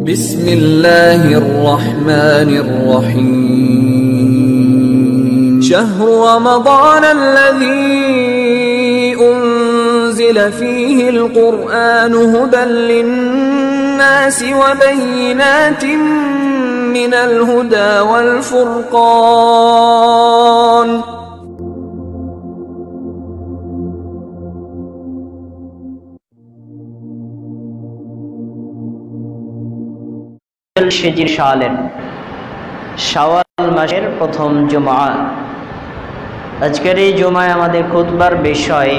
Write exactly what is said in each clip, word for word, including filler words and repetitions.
بسم الله الرحمن الرحيم شهر رمضان الذي أنزل فيه القرآن هدى للناس وبينات من الهدى والفرقان হিজরি সালের শাওয়াল মাসের প্রথম জুমআ। আজকের এই জুমায় আমাদের খুতবার বিষয়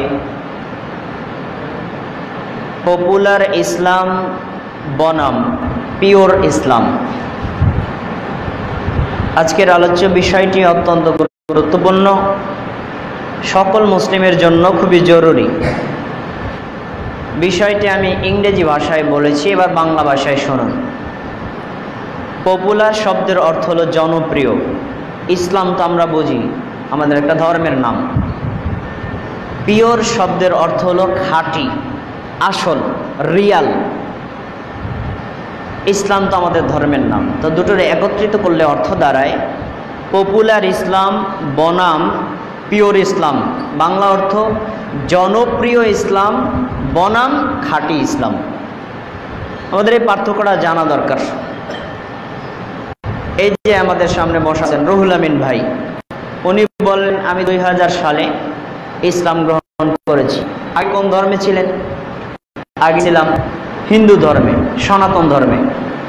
পপুলার ইসলাম বনাম পিওর ইসলাম। আজকের আলোচ্য বিষয়টি অত্যন্ত গুরুত্বপূর্ণ, সকল মুসলিমের জন্য খুবই জরুরি। বিষয়টি আমি ইংরেজি ভাষায় বলেছি, এবার বাংলা ভাষায় শুনুন। পপুলার শব্দের অর্থ হলো জনপ্রিয়। ইসলাম তো আমরা বুঝি আমাদের একটা ধর্মের নাম। পিওর শব্দের অর্থ হলো খাঁটি, আসল, রিয়াল। ইসলাম তো আমাদের ধর্মের নাম, তো দুটোর একত্রিত করলে অর্থ দাঁড়ায় পপুলার ইসলাম বনাম পিওর ইসলাম। বাংলা অর্থ জনপ্রিয় ইসলাম বনাম খাঁটি ইসলাম। আমাদের এই পার্থক্যটা জানা দরকার। এই যে আমাদের সামনে বসা আছেন রুহুল আমিন ভাই, উনি বলেন আমি দুই হাজার সালে ইসলাম গ্রহণ করেছি। আগে কোন ধর্মে ছিলেন? আগে ছিলাম হিন্দু ধর্মে, সনাতন ধর্মে।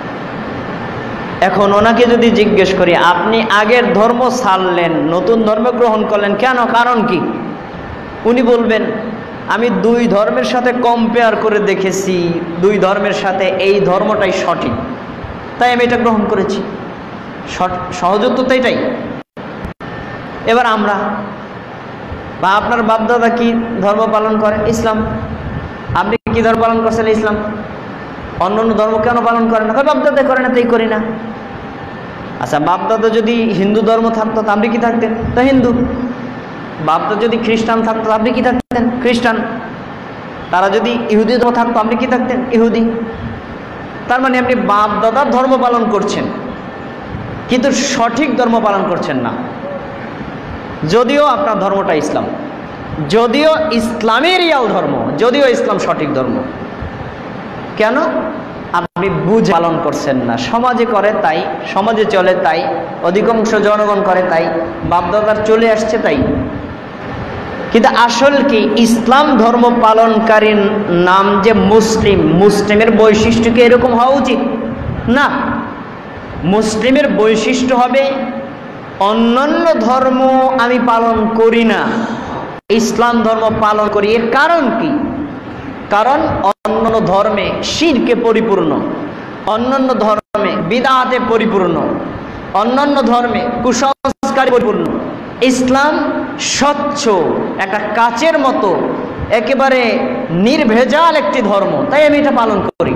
এখন ওনাকে যদি জিজ্ঞেস করি আপনি আগের ধর্ম ছাড়লেন, নতুন ধর্ম গ্রহণ করলেন কেন, কারণ কি? উনি বলবেন আমি দুই ধর্মের সাথে কম্পেয়ার করে দেখেছি, দুই ধর্মের সাথে এই ধর্মটাই সঠিক, তাই আমি এটা গ্রহণ করেছি। সহজ উত্তর তো এটাই। এবার আমরা বা আপনার বাপদাদা কি ধর্ম পালন করে? ইসলাম। আপনি কি ধর্ম পালন করছেন? ইসলাম। অন্য অন্য ধর্ম কেন পালন করেন না? বাপদাদা করে না, তাই করি না। আচ্ছা, বাপদাদা যদি হিন্দু ধর্ম থাকতো তা আপনি কি থাকতেন? তা হিন্দু। বাপদাদা যদি খ্রিস্টান থাকতো আপনি কি থাকতেন? খ্রিস্টান। তারা যদি ইহুদি ধর্ম থাকতো আপনি কি থাকতেন? ইহুদি। তার মানে আপনি বাপদাদার ধর্ম পালন করছেন কিন্তু সঠিক ধর্ম পালন করছেন না। যদিও আপনার ধর্মটা ইসলাম, যদিও ইসলামের রিয়াল ধর্ম, যদিও ইসলাম সঠিক ধর্ম, কেন আপনি বুঝে পালন করছেন না? সমাজে করে তাই, সমাজে চলে তাই, অধিকাংশ জনগণ করে তাই, বাপদাদার চলে আসছে তাই। কিন্তু আসল কি? ইসলাম ধর্ম পালনকারীর নাম যে মুসলিম, মুসলিমের বৈশিষ্ট্য কি এরকম হওয়া উচিত? না। মুসলিমের বৈশিষ্ট্য হবে অন্যান্য ধর্ম আমি পালন করি না, ইসলাম ধর্ম পালন করি। এর কারণ কি? কারণ অন্যান্য ধর্মে শিরকে পরিপূর্ণ, অন্যান্য ধর্মে বিদআতে পরিপূর্ণ, অন্যান্য ধর্মে কুসংস্কারে পরিপূর্ণ। ইসলাম স্বচ্ছ, একটা কাচের মতো, একেবারে নির্ভেজাল একটি ধর্ম, তাই আমি এটা পালন করি।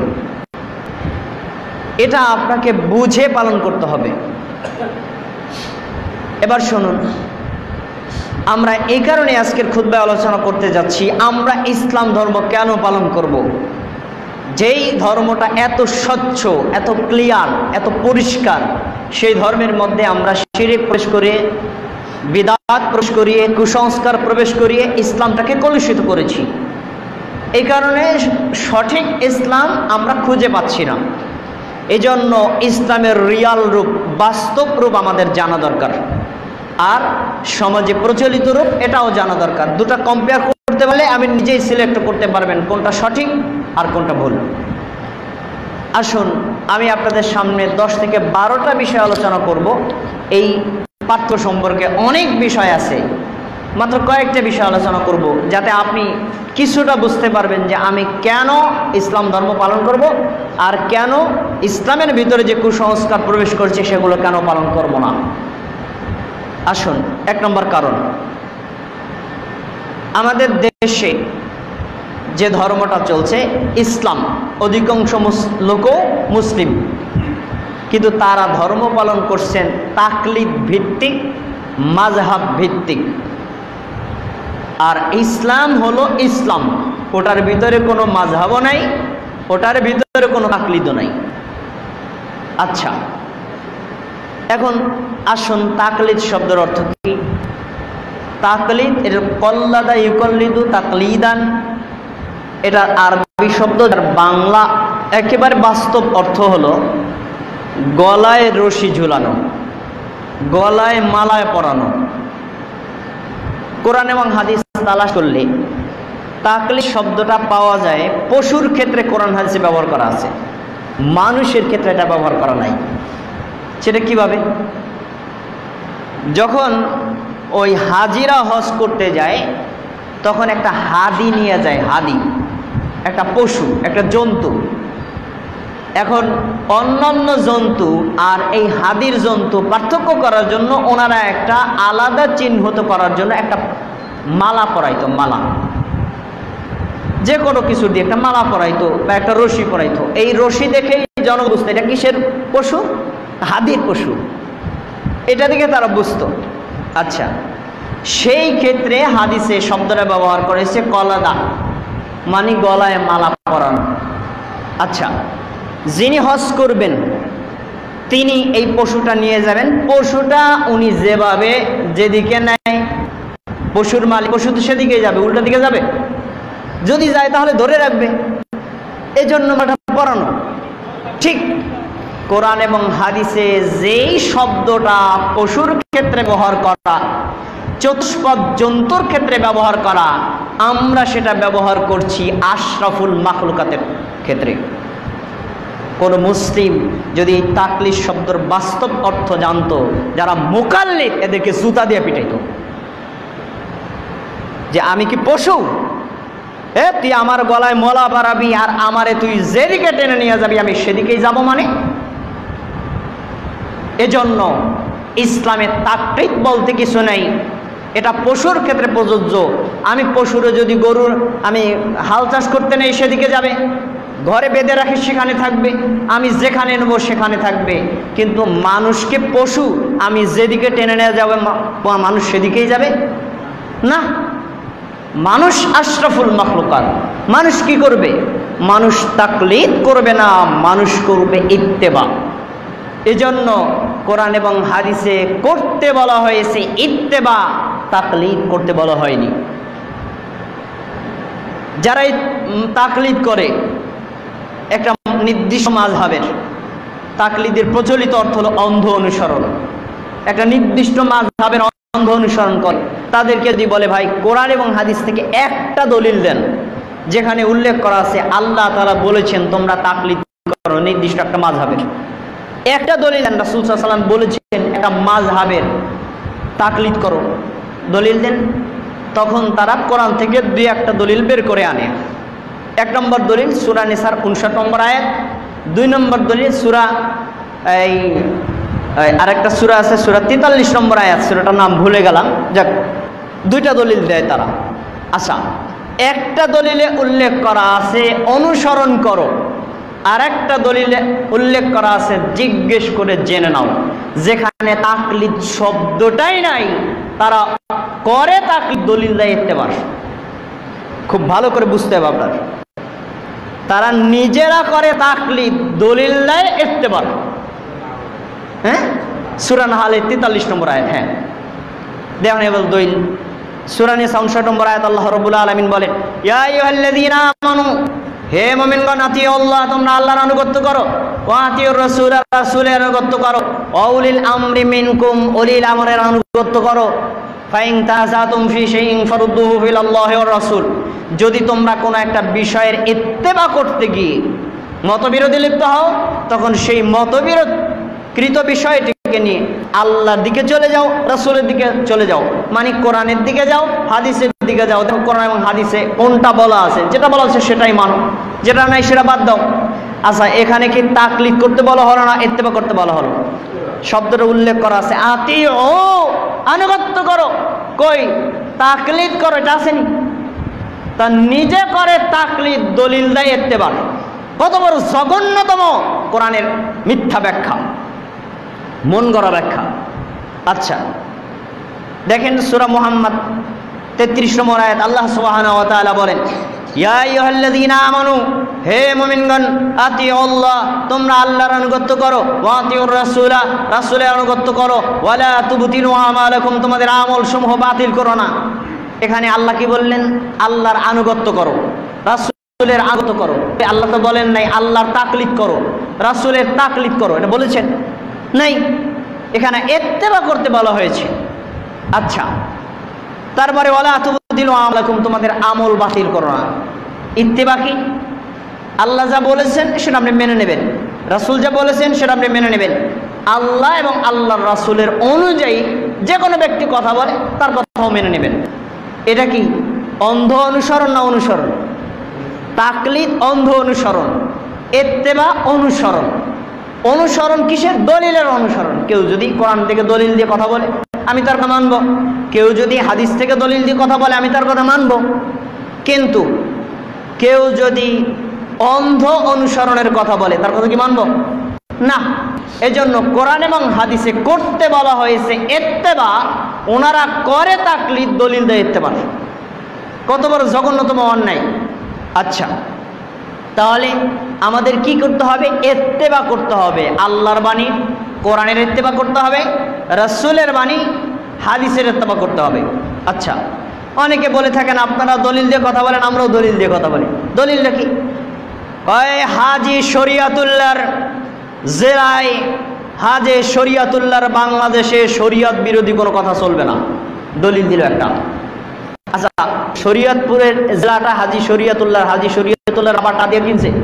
এটা আপনাকে বুঝে পালন করতে হবে। এবার শুনুন, আমরা এই কারণে আজকের খুতবায় আলোচনা করতে যাচ্ছি আমরা ইসলাম ধর্ম কেন পালন করব। যেই ধর্মটা এত স্বচ্ছ, এত ক্লিয়ার, এত পরিষ্কার, সেই ধর্মের মধ্যে আমরা শিরক প্রবেশ করিয়ে, বিদআত প্রবেশ করিয়ে, কুসংস্কার প্রবেশ করিয়ে ইসলামটাকে কলুষিত করেছি। এই কারণে সঠিক ইসলাম আমরা খুঁজে পাচ্ছি না। এজন্য ইসলামের রিয়াল রূপ, বাস্তব রূপ আমাদের জানা দরকার, আর সমাজে প্রচলিত রূপ এটাও জানা দরকার। দুটা কম্পেয়ার করতে পারলে আমি নিজেই সিলেক্ট করতে পারবেন কোনটা সঠিক আর কোনটা ভুল। আসুন আমি আপনাদের সামনে দশ থেকে বারোটা বিষয় আলোচনা করব। এই পাঠ্য সম্পর্কে অনেক বিষয় আছে, মাত্র কয়েকটা বিষয় আলোচনা করব যাতে আপনি কিছুটা বুঝতে পারবেন যে আমি কেন ইসলাম ধর্ম পালন করব আর কেন ইসলামের ভিতরে যে কুসংস্কার প্রবেশ করছে সেগুলো কেন পালন করব না। আসুন, এক নম্বর কারণ, আমাদের দেশে যে ধর্মটা চলছে ইসলাম, অধিকাংশ লোকও মুসলিম, কিন্তু তারা ধর্ম পালন করছেন তাকলিদ ভিত্তিক, মাযহাব ভিত্তিক। আর ইসলাম হলো ইসলাম, ওটার ভিতরে কোনো মাযহাবও নাই, ওটার ভিতরে কোনো তাকলিদও নাই। আচ্ছা, এখন আসুন তাকলিদ শব্দের অর্থ কি। তাকলিদ এর কল্লাদা ইউকল্লিদু তাকলিদান, এটা আরবি শব্দ, যার বাংলা একেবারে বাস্তব অর্থ হলো গলায় রশি ঝুলানো, গলায় মালায় পরানো। কোরআন এবং হাদিস তালাশ করলে তাকলিদ শব্দটা পাওয়া যায়। পশুর ক্ষেত্রে কোরআন হাদিসে ব্যবহার করা আছে, মানুষের ক্ষেত্রে এটা ব্যবহার করা নাই। সেটা কিভাবে? যখন ওই হাজিরা হজ করতে যায় তখন একটা হাদি নিয়ে যায়, হাদি একটা পশু, একটা জন্তু। এখন অন্যান্য জন্তু আর এই হাদির জন্তু পার্থক্য করার জন্য ওনারা একটা আলাদা চিহ্নিত করার জন্য একটা মালা পরাইতো, মালা, যে কোনো কিছু দিয়ে একটা মালা পরাইতো বা একটা রশি পরাইতো। এই রশি দেখেই জনগণ বুঝতো এটা কিসের পশু, হাদির পশু, এটা দেখে তারা বুঝতো। আচ্ছা, সেই ক্ষেত্রে হাদিসে শব্দটা ব্যবহার করেছে কলাদা, মানে গলায় মালা পরানো। আচ্ছা, যিনি হজ করবেন তিনি এই পশুটা নিয়ে যাবেন। পশুটা উনি যেভাবে যেদিকে নেয়, পশুর মালিক পশু তো সেদিকে যাবে, উল্টা দিকে যাবে। যদি যায় তাহলে ধরে রাখবে, এই জন্য পরানো। ঠিক কোরআন এবং হাদিসে যেই শব্দটা পশুর ক্ষেত্রে ব্যবহার করা, চতুষ্পদ জন্তুর ক্ষেত্রে ব্যবহার করা, আমরা সেটা ব্যবহার করছি আশরাফুল মাখলুকাতের ক্ষেত্রে। কোন মুসলিম যদি এই তাকলিদ শব্দের বাস্তব অর্থ জানতো, যারা মুকাল্লিদ এদেরকে জুতা দিয়ে পিটাইতো যে আমি কি পশু, এ তুই আমার গলায় মলা বাড়াবি আর আমারে তুই যেদিকে টেনে নিয়ে যাবি আমি সেদিকেই যাব। মানে এজন্য ইসলামে তাকলিদ বলতে কিছু নেই, এটা পশুর ক্ষেত্রে প্রযোজ্য। আমি পশুরে যদি গরুর আমি হাল চাষ করতে নেই সেদিকে যাবে, ঘরে বেঁধে রাখি সেখানে থাকবে, আমি যেখানে নেব সেখানে থাকবে। কিন্তু মানুষকে পশু আমি যেদিকে টেনে নিয়ে যাবে মানুষ সেদিকেই যাবে না। মানুষ আশরাফুল মাখলুকাত। মানুষ কি করবে? মানুষ তাকলিদ করবে না, মানুষ করবে ইত্তেবা। এজন্য কোরআন এবং হাদিসে করতে বলা হয়েছে ইত্তেবা, তাকলিদ করতে বলা হয়নি। যারা তাকলিদ করে একটা নির্দিষ্ট মাযহাবের, তাকলিদের প্রচলিত অর্থ হলো অন্ধ অনুসরণ, একটা নির্দিষ্ট মাযহাবের অন্ধ অনুসরণ করে, তাদেরকে যদি বলে ভাই কোরআন এবং হাদিস থেকে একটা দলিল দেন যেখানে উল্লেখ করা আছে আল্লাহ তাআলা বলেছেন তোমরা তাকলিদ করো নির্দিষ্ট একটা মাযহাবের, একটা দলিল দেন, রাসূল সাল্লাল্লাহু আলাইহি ওয়াসাল্লাম বলেছেন একটা মাযহাবের তাকলিদ করো, দলিল দেন। তখন তারা কোরআন থেকে দুই একটা দলিল বের করে আনে। এক নম্বর দলিল সূরা নিসার উনষাট নম্বর আয়াত, দুই নম্বর দলিল সূরা এই আরেকটা সূরা আছে সূরা তেতাল্লিশ নম্বর আয়াত, সূরাটার নাম ভুলে গেলাম, যাক দুইটা দলিল দেয় তারা। আচ্ছা, একটা দলিলে উল্লেখ করা আছে অনুসরণ করো, আর একটা দলিলে উল্লেখ করা আছে জিজ্ঞেস করে জেনে নাও। যেখানে তাকলিদ শব্দটাই নাই তারা করে তাকলিদ, দলিল দেয় ইত্তেবা। খুব ভালো করে বুঝতে হবে আপনার, তারা নিজেরা করে তাকলিদ, দলিল দেয় ইত্তেবা। হ্যাঁ, সূরা নাহলের তেতাল্লিশ নম্বর আয়াত। হ্যাঁ দেখুন এবার দলিল সূরা নিসা উনষাট নম্বর আয়াত, আল্লাহ রাব্বুল আলামিন বলেন ইয়া আইয়ুহাল্লাযীনা আমানু, হে মুমিনগণ আতিউল্লাহ, তোমরা আল্লাহর আনুগত্য করো, ওয়া আতিউর রাসূল, রাসূলের আনুগত্য করো, ওয়া উলিল আমরি মিনকুম, উলিল আমরের আনুগত্য করো। ফাইন তাযাতুম ফি শাইইন ফারুদ্দুহু ইলাল্লাহি ওয়ার রাসূল, যদি তোমরা কোনো একটা বিষয়ের ইত্তেবা করতে গিয়ে মতবিরোধে লিপ্ত হও তখন সেই মতবিরোধ কৃত বিষয়টিকে নিয়ে আল্লাহর দিকে চলে যাও, রাসূলের দিকে চলে যাও, মানে কোরআনের দিকে যাও, হাদিসের দিকে যাও। দেখো কোরআন এবং হাদিসে কোনটা বলা আছে, যেটা বলা আছে সেটাই মানো, যেটা নাই সেটা বাদ দাও। আচ্ছা, এখানে কি তাকলিদ করতে বলা হলো না ইত্তেবা করতে বলা হলো? শব্দটা উল্লেখ করা আছে আতিউ, আনুগত্য করো। কই তাকলিদ করো এটা আসেনি। তা নিজে করে তাকলিদ, দলিল দেয় ইত্তেবা। কত বড় জঘন্যতম কোরআনের মিথ্যা ব্যাখ্যা, মন গড়া ব্যাখ্যা। আচ্ছা দেখেন সূরা মুহাম্মদ তেত্রিশ নম্বর আয়াত আল্লাহ সুবহানাহু ওয়া তাআলা বলেন, ইয়া আইয়ুহাল্লাযীনা আমানু, হে মুমিনগণ, আতিউল্লাহ, তোমরা আল্লাহর আনুগত্য করো, ওয়া আতিউর রাসূলা, রাসূলের আনুগত্য করো, ওয়ালা তুবতিলু আমালাকুম, তোমাদের আমল সমূহ বাতিল করো না। এখানে আল্লাহ কি বললেন? আল্লাহর আনুগত্য করো, রাসূলের আনুগত্য করো। আল্লাহ তো বলেন নাই আল্লাহর তাকলিদ করো, রাসূলের তাকলিদ করো, এটা বলেছেন নাই। এখানে ইত্তেবা করতে বলা হয়েছে। আচ্ছা, তারপরে ওয়ালা তুবতিলু আমালাকুম, তোমাদের আমল বাতিল করো না। ইত্তেবা কি? আল্লাহ যা বলেছেন সেটা আপনি মেনে নেবেন, রাসূল যা বলেছেন সেটা আপনি মেনে নেবেন। আল্লাহ এবং আল্লাহর রাসূলের অনুযায়ী যে কোনো ব্যক্তি কথা বলে তার কথাও মেনে নেবেন। এটা কি অন্ধ অনুসরণ না অনুসরণ? তাকলিদ অন্ধ অনুসরণ, ইত্তেবা অনুসরণ। অনুসরণ কিসের? দলিলের অনুসরণ। কেউ যদি কোরআন থেকে দলিল দিয়ে কথা বলে আমি তার কথা মানব, কেউ যদি হাদিস থেকে দলিল দিয়ে কথা বলে আমি তার কথা মানব। কিন্তু কেউ যদি অন্ধ অনুসরণের কথা বলে তার কথা কি মানব? না। এজন্য কোরআন এবং হাদিসে করতে বলা হয়েছে ইত্তেবা, ওনারা করে তাকলিদ, দলিল দেয় ইত্তেবা। কত বড় জঘন্যতম অন্যায়! আচ্ছা, তাহলে আমাদের কি করতে হবে? ইত্তেবা করতে হবে। আল্লাহর বাণী কোরআনের ইত্তেবা করতে হবে, রাসূলের বাণী হাদিসের ইত্তেবা করতে হবে। আচ্ছা, অনেকে বলে থাকেন আপনারা দলিল দিয়ে কথা বলেন, আমরাও দলিল দিয়ে কথা বলি। দলিলটা কি? কয় হাজি শরিয়াতুল্লাহর জেলায়, হাজে শরিয়াতুল্লাহর বাংলাদেশে শরিয়ত বিরোধী কোনো কথা চলবে না, দলিল দিল একটা। আচ্ছা, শরিয়তপুরের জেলাটা হাজি শরিয়াতুল্লাহর, হাজি শরিয়াতুল্লাহর আবার টাকা দিয়ে কিনছে।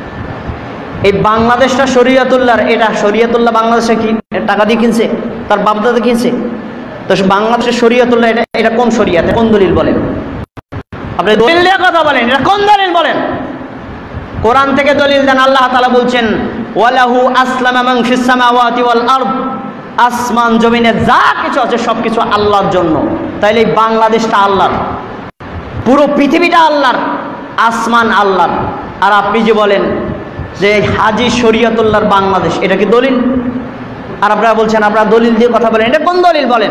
এই বাংলাদেশটা শরিয়াতুল্লাহর, এটা শরিয়াতুল্লাহ বাংলাদেশে কি টাকা দিয়ে কিনছে? তার বাপদাদা কিনছে। তো বাংলাদেশের শরিয়াতুল্লাহ এটা এটা কোন শরিয়াত, কোন দলিল বলেন? আপনি দলিল দিয়ে কথা বলেন, এটা কোন দলিল বলেন? কোরআন থেকে দলিল দেন। আল্লাহ তাআলা বলছেন ওয়ালাহু আসলামা মান ফিস সামাওয়াতি ওয়াল আরদ, আসমান জমিনে যা কিছু আছে সবকিছু আল্লাহর জন্য। তাইলে এই বাংলাদেশটা আল্লাহর, পুরো পৃথিবীটা আল্লাহর, আসমান আল্লাহর। আর আপনি যে বলেন যে হাজি শরিয়াতুল্লাহর বাংলাদেশ, এটা কি দলিল? আর আপনারা বলছেন আপনারা দলিল দিয়ে কথা বলেন, এটা কোন দলিল বলেন?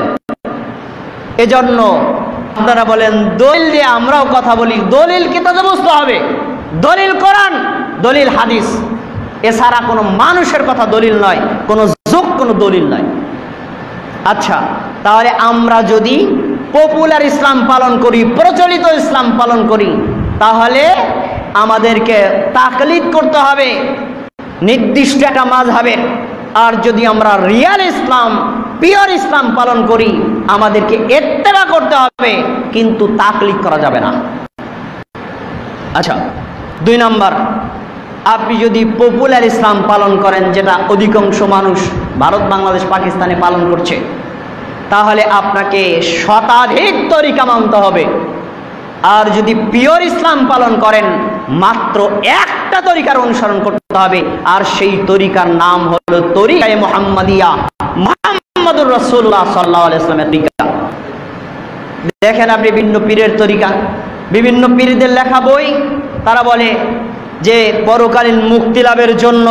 এজন্য আপনারা বলেন দলিল দিয়ে আমরাও কথা বলি। দলিল কিতাবে বুঝতে হবে, দলিল কোরআন, দলিল হাদিস, এছাড়া কোনো মানুষের কথা দলিল নয়, কোনো যুগ কোনো দলিল নয়। আচ্ছা, তাহলে আমরা যদি পপুলার ইসলাম পালন করি, প্রচলিত ইসলাম পালন করি, তাহলে আমাদেরকে তাকলিদ করতে হবে নির্দিষ্ট একটা মাযহাবের। আর যদি আমরা রিয়াল ইসলাম, পিওর ইসলাম পালন করি, আমাদেরকে ইত্তেবা করতে হবে, কিন্তু তাকলিদ করা যাবে না। আচ্ছা, দুই নাম্বার, আপনি যদি পপুলার ইসলাম পালন করেন, যেটা অধিকাংশ মানুষ ভারত, বাংলাদেশ, পাকিস্তানে পালন করছে, তাহলে আপনাকে শতাধিক তরিকা মানতে হবে। আর যদি পিওর ইসলাম পালন করেন, মাত্র একটা তরিকার অনুসরণ করতে হবে, আর সেই তরিকার নাম হলো তরিকায়ে মুহাম্মাদিয়া, মুহাম্মাদুর রাসূলুল্লাহ সাল্লাল্লাহু আলাইহি ওয়াসাল্লামের তরিকা। দেখেন আপনি বিভিন্ন পীরের তরিকা, বিভিন্ন পীরদের লেখা বই, তারা বলে যে পরকালীন মুক্তি লাভের জন্য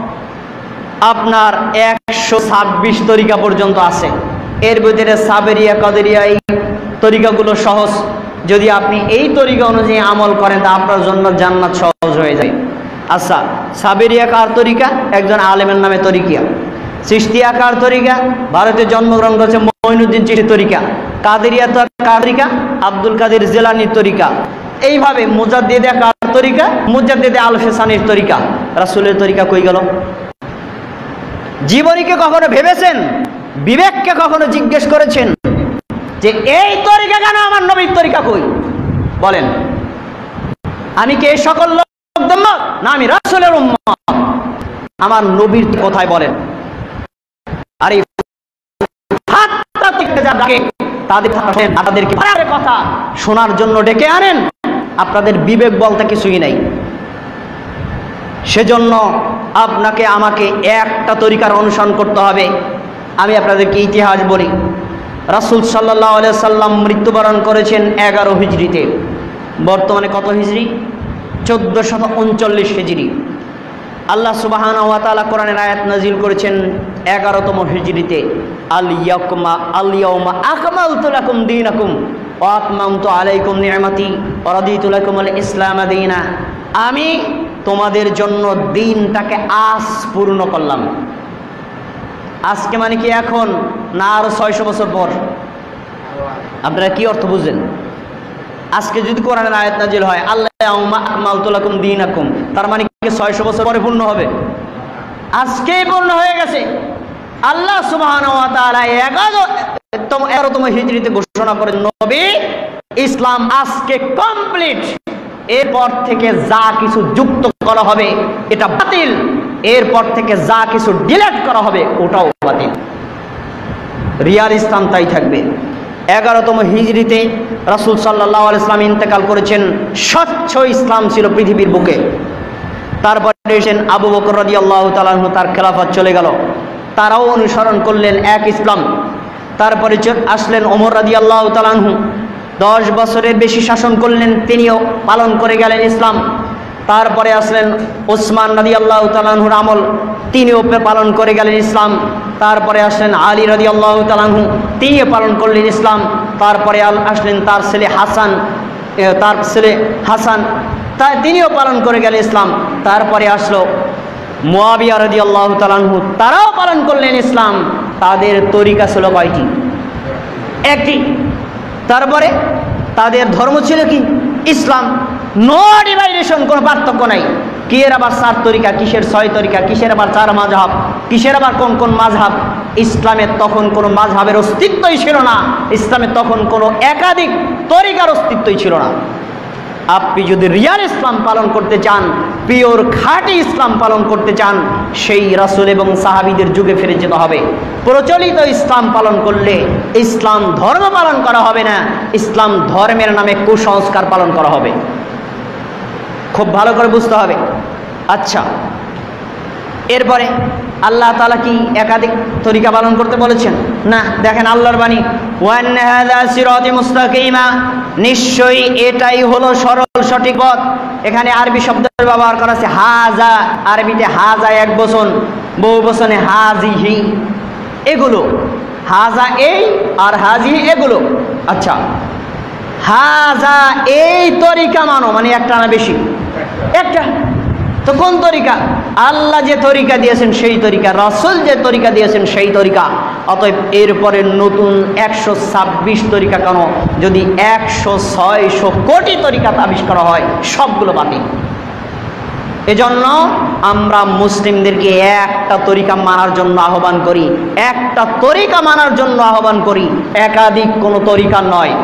আপনার একশো ছাব্বিশ তরিকা পর্যন্ত আছে। এর ভিতরে সাবেরিয়া, কাদেরিয়া, এই তরিকাগুলো সহজ। যদি আপনি এই তরিকা অনুযায়ী আমল করেন তা আপনার জন্য জান্নাত সহজ হয়ে যায়। আচ্ছা, সাবেরিয়া কার তরিকা? একজন আলেমের নামে তরিকা। চিশতিয়া কার তরিকা? ভারতে জন্মগ্রহণ করেছে মঈনুদ্দিন চিশতি তরিকা। কাদেরিয়া তো কার তরিকা? আব্দুল কাদের জিলানির তরিকা। এইভাবে মুজাদ্দিদে কার তরিকা? মুজাদ্দিদে আল ফিসানির তরিকা। রাসূলের তরিকা কই গেল? জীবনীকে কখনো ভেবেছেন? বিবেককে কখনো জিজ্ঞেস করেছেন যে এই তরিকা কেন, আমার নবীর তরিকা কই? বলেন, আমি কি এই সকল লোকদের উম্মত? না, আমি রাসূলের উম্মত। আমার নবীর কোথায় বলেন? আর এই তাদেরকে কথা শোনার জন্য ডেকে আনেন, আপনাদের বিবেক বলতে কিছুই নাই। সেজন্য আপনাকে আমাকে একটা তরিকার অনুসরণ করতে হবে। আমি আপনাদেরকে ইতিহাস বলি। রাসূল সাল্লাল্লাহু আলাইহি সাল্লাম মৃত্যুবরণ করেছেন এগারো হিজরিতে। বর্তমানে কত হিজরি? চোদ্দশত উনচল্লিশ হিজরি। আল্লাহ সুবহানাহু ওয়া তাআলা কোরআনের আয়াত নাজিল করেছেন এগারোতম হিজরিতে আল ইয়াকমা আল ইয়াউমা আকমালতু লাকুম দীনাকুম ওয়া আতমামতু আলাইকুম নি'মাতি ওয়া রাদিতু লাকুমুল ইসলাম দীনা। আমি তোমাদের জন্য দিনটাকে আজ পূর্ণ করলাম। আজকে মানে কি এখন, না আরো ছয়শো বছর পর? আপনারা কি অর্থ বুঝেন? আজকে যদি কোরআনের আয়াত নাজিল হয় আল ইয়াউমা আকমালতু লাকুম দীনাকুম, তার মানে কি ছয়শো বছর পরে পূর্ণ হবে? আজকেই পূর্ণ হয়ে গেছে। আল্লাহ সুবহানাহু ওয়া তাআলা এগারোতম হিজরিতে ঘোষণা করেন নবী ইসলাম আজকে কমপ্লিট। এরপর থেকে যা কিছু যুক্ত করা হবে এটা বাতিল, এরপর থেকে যা কিছু ডিলিট করা হবে ওটাও বাতিল। রিয়াল ইসলাম তাই থাকবে। এগারোতম হিজরিতে রাসূল সাল্লাল্লাহু আলাইহি ওয়াসাল্লাম ইন্তেকাল করেছেন। স্বচ্ছ ইসলাম ছিল পৃথিবীর বুকে। তারপরে এসেছেন আবু বকর রাদিয়াল্লাহু তাআলা আনহু, তার খেলাফত চলে গেল, তারাও অনুসরণ করলেন এক ইসলাম। তারপরে আসলেন ওমর রাদিয়াল্লাহু তাআলা আনহু, দশ বছরের বেশি শাসন করলেন, তিনিও পালন করে গেলেন ইসলাম। তারপরে আসলেন ওসমান রাদিয়াল্লাহু তাআলা আনহুর আমল, তিনিও পালন করে গেলেন ইসলাম। তারপরে আসলেন আলী রাদিয়াল্লাহু তাআলা আনহু, তিনিও পালন করলেন ইসলাম। তারপরে আসলেন তার ছেলে হাসান, তার ছেলে হাসান তাই তিনিও পালন করে গেলেন ইসলাম। তারপরে আসলো মুয়াবিয়া রাদিয়াল্লাহু তাআলা আনহু, তারাও পালন করলেন ইসলাম। তাদের তরিকা ছিল কয়টি? একটি। তারপরে তাদের ধর্ম ছিল কি? ইসলাম। নো ডিভাইডেশন, কোনো পার্থক্য নাই। কিসের আবার চার তরিকা, কিসের ছয় তরিকা, কিসের আবার চার মাযহাব, কিসের আবার কোন কোন মাযহাব? ইসলামের তখন কোনো মাযহাবের অস্তিত্বই ছিল না। ইসলামের তখন কোনো একাধিক তরিকার অস্তিত্বই ছিল না। আপনি যদি রিয়াল ইসলাম পালন করতে চান, পিওর খাঁটি ইসলাম পালন করতে চান, সেই রাসূল এবং সাহাবীদের যুগে ফিরে যেতে হবে। প্রচলিত ইসলাম পালন করলে ইসলাম ধর্ম পালন করা হবে না, ইসলাম ধর্মের নামে কুসংস্কার পালন করা হবে। খুব ভালো করে বুঝতে হবে। আচ্ছা, এরপরে আল্লাহ তাআলা কি একাধিক তরিকা পালন করতে বলেছেন? না। দেখেন আল্লাহর বাণী, ওয়ান্না হাযা সিরাতি মুস্তাকিমা, নিশ্চয়ই এটাই হলো সরল সঠিক পথ। এখানে আরবি শব্দের ব্যবহার করা আছে হাযা, আরবিতে হাযা এক বচন, বহু বচনে হাযিহি। এগুলো হাযা এই আর হাযিহি এগুলো। আচ্ছা, হাযা এই তরিকা মানো, মানে একটা না বেশি? একটা। তো কোন তরিকা? আল্লাহ যে তরিকা দিয়েছেন সেই তরিকা, রাসূল যে তরিকা দিয়েছেন সেই তরিকা। অতএব এরপরে নতুন একশো ছাব্বিশ তরিকা কেন? যদি একশো ছয়শো কোটি তরিকা আবিষ্কার হয়, সবগুলো বাতিল। এজন্য আমরা মুসলিমদেরকে একটা তরিকা মানার জন্য আহ্বান করি, একটা তরিকা মানার জন্য আহ্বান করি, একাধিক কোনো তরিকা নয়।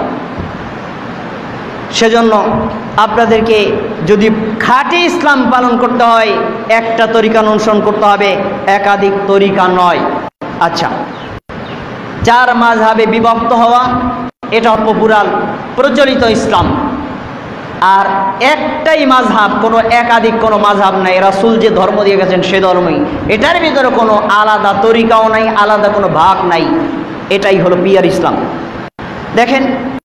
সেজন্য আপনাদেরকে যদি খাঁটি ইসলাম পালন করতে হয়, একটা তরিকা অনুসরণ করতে হবে, একাধিক তরিকা নয়। আচ্ছা, চার মাযহাবে বিভক্ত হওয়া এটা পপুলার প্রচলিত ইসলাম। আর একটাই মাযহাব, কোনো একাধিক কোনো মাযহাব নাই। রাসূল যে ধর্ম দিয়ে গেছেন সে ধর্মই, এটার ভিতরে কোনো আলাদা তরিকাও নাই, আলাদা কোনো ভাগ নাই। এটাই হলো পিয়ার ইসলাম। দেখেন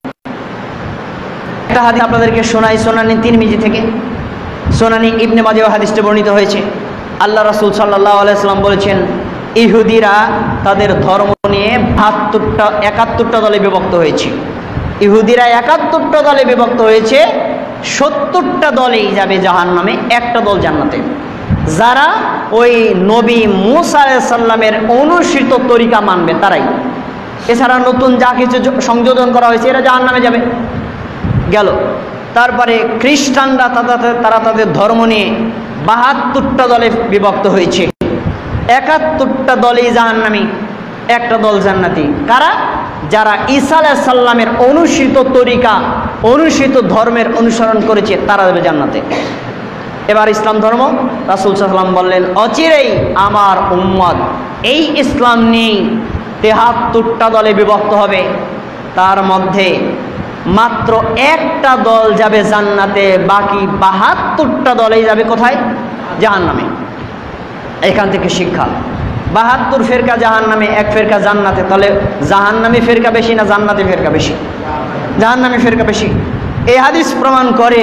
একটা হাদিস আপনাদেরকে শোনাই, সুনানি তিরমিজি থেকে, সুনানি ইবনে মাজাহ হাদিসটি বর্ণিত হয়েছে। আল্লাহ রাসূল সাল্লাল্লাহু আলাইহি ওয়াসাল্লাম বলেছেন, ইহুদিরা তাদের ধর্ম নিয়ে বাহাত্তরটা একাত্তরটা দলে বিভক্ত হয়েছে। ইহুদিরা একাত্তরটা দলে বিভক্ত হয়েছে, সত্তরটা দলেই যাবে জাহান্নামে, একটা দল জান্নাতে। যারা ওই নবী মূসা আলাইহিস সালামের অনুসৃত তরিকা মানবে তারাই। এছাড়া নতুন যা কিছু সংযোজন করা হয়েছে এরা জাহান্নামে যাবে। গেল। তারপরে খ্রিস্টানরা তারা তাদের ধর্ম নিয়ে বাহাত্তরটা দলে বিভক্ত হয়েছে, একাত্তরটা দলেই জাহান্নামী, একটা দল জান্নাতি। কারা? যারা ঈসা আলাইহিস সালামের অনুসৃত তরিকা, অনুসৃত ধর্মের অনুসরণ করেছে, তারা যাবে জান্নাতে। এবার ইসলাম ধর্ম, রাসূল সাল্লাল্লাহু আলাইহি ওয়াসাল্লাম বললেন, অচিরেই আমার উম্মত এই ইসলাম নিয়ে তেহাত্তরটা দলে বিভক্ত হবে, তার মধ্যে মাত্র একটা দল যাবে জান্নাতে, বাকি বাহাত্তরটা দলেই যাবে কোথায়? জাহান্নামে। এখান থেকে শিক্ষা, বাহাত্তর ফেরকা জাহান্নামে, এক ফেরকা জান্নাতে। তাহলে জাহান্নামী ফেরকা বেশি না জান্নাতি ফেরকা বেশি? জাহান্নামী ফেরকা বেশি। এই হাদিস প্রমাণ করে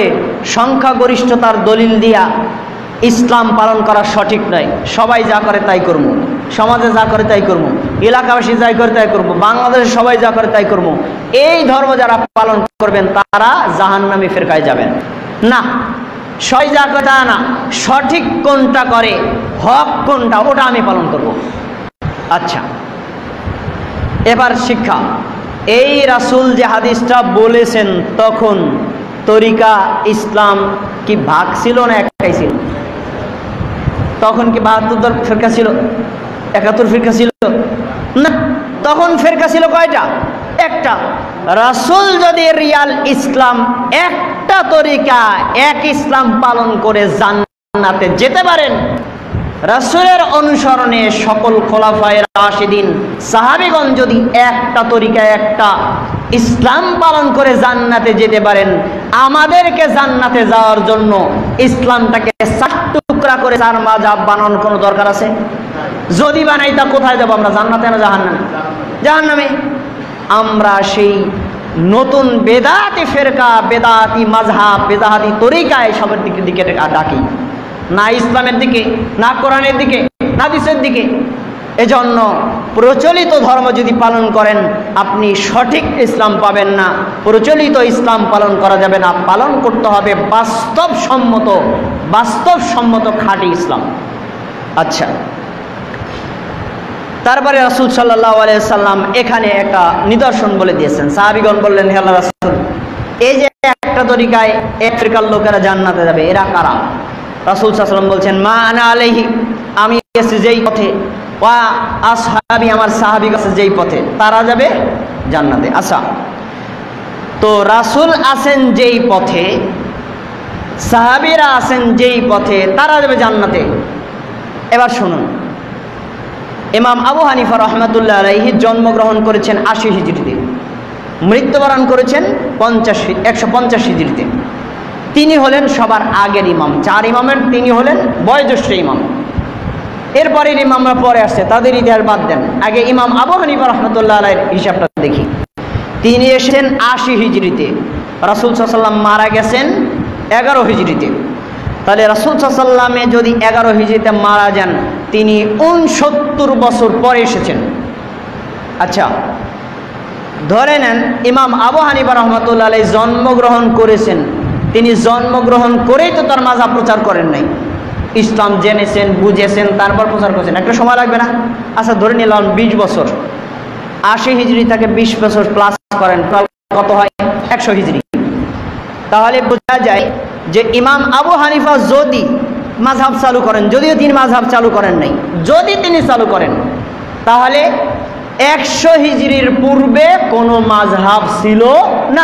সংখ্যাগরিষ্ঠতার দলিল দিয়া ইসলাম পালন করা সঠিক নয়। সবাই যা করে তাই করব, সমাজে যা করে তাই করবো, এলাকাবাসী যাই করে তাই করবো, বাংলাদেশের সবাই যা করে তাই করবো, এই ধর্ম যারা পালন করবেন তারা জাহান্নামী ফেরকায় যাবেন না। সবাই যা করে তা না, সঠিক কোনটা করে, হক কোনটা, ওটা আমি পালন করব। আচ্ছা, এবার শিক্ষা। এই রাসূল যে হাদিসটা বলেছেন তখন তরিকা ইসলাম কি ভাগ ছিল না একটাই ছিল? তখন কি বাহাত্তর ফেরকা ছিল, একাত্তর ফেরকা ছিল না, তখন ফেরকা ছিল কয়টা? একটা। রাসূল যদি রিয়াল ইসলাম একটা তরিকা এক ইসলাম পালন করে জান্নাতে যেতে পারেন, রাসূলের অনুসরণে সকল খোলাফায়ে রাশিদিন সাহাবীগণ যদি একটা তরিকা একটা ইসলাম পালন করে জান্নাতে যেতে পারেন, আমাদেরকে জান্নাতে যাওয়ার জন্য ইসলামটাকে চার টুকরা করে চার মাযহাব বানানোর কোনো দরকার আছে? যদি বানাই তা কোথায় যাব আমরা? জান্নাতে না জাহান্নামে? জাহান্নামে। আমরা সেই নতুন বেদাতি ফেরকা, বেদাতি মাযহাব, বেদাতি তরিকায় সবের দিকে দিকে ডাকি, না ইসলামের দিকে, না কোরআনের দিকে, না হাদিসের দিকে। এজন্য প্রচলিত ধর্ম যদি পালন করেন আপনি সঠিক ইসলাম পাবেন না, প্রচলিত ইসলাম পালন করা যাবে না, পালন করতে হবে বাস্তবসম্মত, বাস্তবসম্মত খাঁটি ইসলাম। আচ্ছা, তারপরে রাসূল সাল্লাল্লাহু আলাইহি সাল্লাম এখানে একটা নিদর্শন বলে দিয়েছেন। সাহাবীগণ বললেন, হে আল্লাহর রাসূল, এই যে একটা তরিকায় এক ফিরকার লোকেরা জান্নাতে যাবে, এরা কারা? রাসূল সাল্লাল্লাহু আলাইহি ওয়াসাল্লাম বলছেন, মা আনা আলাইহি, আমি এসেছি যেই পথে, ওয়া আসহাবি, আমার সাহাবী আছে যেই পথে, তারা যাবে জান্নাতে। আচ্ছা, তো রাসূল আছেন যেই পথে, সাহাবীরা আছেন যেই পথে, তারা যাবে জান্নাতে। এবার শুনুন, ইমাম আবু হানিফা রাহমাতুল্লাহ আলাইহি জন্মগ্রহণ করেছেন আশি হিজরিতে, মৃত্যুবরণ করেছেন পঞ্চাশ একশো পঞ্চাশ হিজরিতে। তিনি হলেন সবার আগের ইমাম, চার ইমামের তিনি হলেন বয়োজ্যেষ্ঠ ইমাম। এরপরের ইমামরা পরে আসছে, তাদের ইতিহাস বাদ দেন, আগে ইমাম আবু হানিফা রাহমাতুল্লাহ আলাইহির হিসাবটা দেখি। তিনি এসেছেন আশি হিজরিতে, রাসূল সাল্লাল্লাহু আলাইহি ওয়াসাল্লাম মারা গেছেন এগারো হিজরিতে। তাহলে রাসূল সাল্লাল্লাহু আলাইহি ওয়াসাল্লামে যদি এগারো হিজরিতে মারা যান, তিনি উনসত্তর বছর পরে এসেছেন। আচ্ছা, ধরে নেন ইমাম আবু হানিফা রাহমাতুল্লাহ আলাইহি জন্মগ্রহণ করেছেন, তিনি জন্মগ্রহণ করেই তো তার মাযহাব প্রচার করেন নাই, ইসলাম জেনেছেন, বুঝেছেন, তারপর প্রচার করেছেন, একটা সময় লাগবে না? আচ্ছা, ধরে নিলাম বিশ বছর, আশি হিজরি থেকে বিশ বছর প্লাস করেন, কত হয়? একশো হিজরি। তাহলে বোঝা যায় যে ইমাম আবু হানিফা যদি মাযহাব চালু করেন, যদিও তিনি মাযহাব চালু করেন নাই, যদি তিনি চালু করেন, তাহলে একশো হিজরির পূর্বে কোনো মাযহাব ছিল না।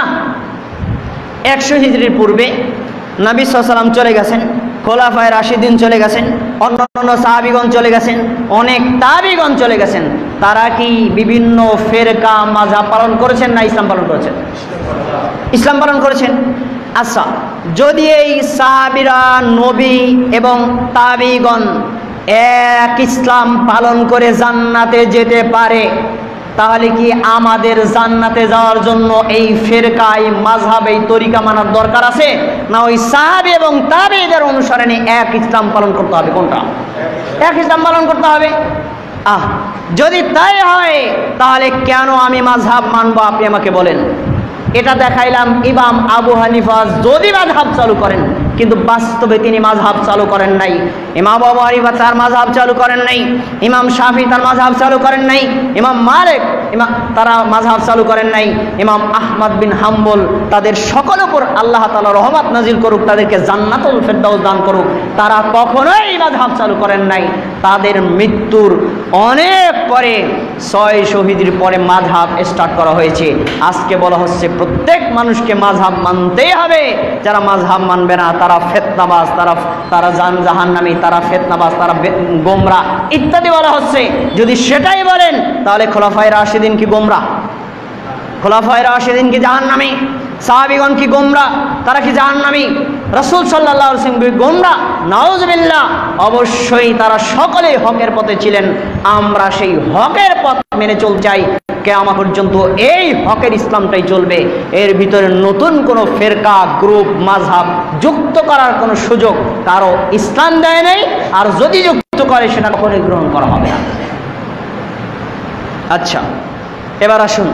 একশো হিজরির পূর্বে নবী সাল্লাল্লাহু আলাইহি ওয়াসাল্লাম চলে গেছেন, খোলাফায়ে রাশিদিন চলে গেছেন, অন্যান্য সাহাবীগণ চলে গেছেন, অনেক তাবিগণ চলে গেছেন। তারা কি বিভিন্ন ফেরকা মাযহাব পালন করেছেন না ইসলাম পালন করেছেন? ইসলাম পালন করেছেন। আচ্ছা, যদি এই সাহাবীরা, নবী এবং তাবিগণ এক ইসলাম পালন করে জান্নাতে যেতে পারে, তাহলে কি আমাদের জান্নাতে যাওয়ার জন্য এই ফেরকা, এই মাযহাব, এই তরিকা মানার দরকার আছে, না ওই সাহাবী এবং তাবেঈদের অনুসরণে এক ইসলাম পালন করতে হবে? কোনটা? এক ইসলাম পালন করতে হবে। আহ যদি তাই হয় তাহলে কেন আমি মাযহাব মানবো আপনি আমাকে বলেন। এটা দেখাইলাম ইমাম আবু হানিফা যদি মাযহাব চালু করেন, কিন্তু বাস্তবে তিনি মাযহাব চালু করেন নাই। ইমাম আবু হানিফা তার মাযহাব চালু করেন নাই, ইমাম শাফি তার মাযহাব চালু করেন নাই, ইমাম মালিক ইমাম তারা মাযহাব চালু করেন নাই, ইমাম আহমদ বিন হাম্বল, তাদের সকল উপর আল্লাহ তাআলা রহমত নাজিল করুক, তাদেরকে জান্নাতুল ফেরদাউস দান করুক, তারা কখনোই মাযহাব চালু করেন নাই। তাদের মৃত্যুর অনেক পরে, ছয় শহীদের পরে মাযহাব স্টার্ট করা হয়েছে। আজকে বলা হচ্ছে প্রত্যেক মানুষকে মাযহাব মানতেই হবে, যারা মাযহাব মানবে না তারা ফিতনাবাজ, তারা তারা জান জাহান্নামী, তারা ফিতনাবাজ, তারা গোমরা ইত্যাদি বলা হচ্ছে। যদি সেটাই বলেন তাহলে খোলাফায়ে রাশিদিন কি গোমরা? খোলাফায়ে রাশিদিন কি জাহান্নামী? সাহাবীগণ কি গোমরা? তারা কি জাহান্নামী? রাসূল সাল্লাল্লাহু আলাইহি ওয়াসাল্লাম কি গোমরা? নাউযুবিল্লাহ। অবশ্যই তারা সকলেই হকের পথে ছিলেন। আমরা সেই হকের পথ মেনে চলতে চাই, কিয়ামত পর্যন্ত এই হকের ইসলামটাই চলবে। এর ভিতরে নতুন কোনো ফেরকা, গ্রুপ, মাযহাব যুক্ত করার কোনো সুযোগ কারো ইসলাম দেয় নাই, আর যদি যুক্ত করে সেটা কখনোই গ্রহণ করা হবে না। আচ্ছা, এবার আসুন,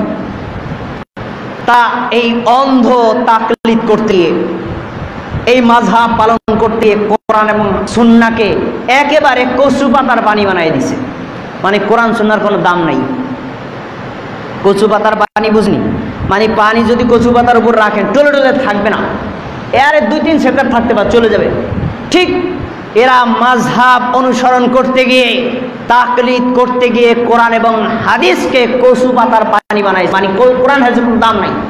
তা এই অন্ধ তাকলিদ করতে, এই মাযহাব পালন করতে কোরআন এবং সুন্নাহকে একেবারে কচু পাতার পানি বানিয়ে দিছে। মানে কোরআন সুন্নাহর কোনো দাম নাই। কচু পাতার পানি বুঝনি, মানে পানি যদি কচু পাতার উপর রাখেন টলে টলে থাকবে না, এর দুই তিন সেকেন্ড থাকতে পারে, চলে যাবে। ঠিক এরা মাযহাব অনুসরণ করতে গিয়ে, তাকলিদ করতে গিয়ে কোরআন এবং হাদিসকে কচু পাতার পানি বানায়। মানে কোরআন হাদিসের কোনো দাম নাই।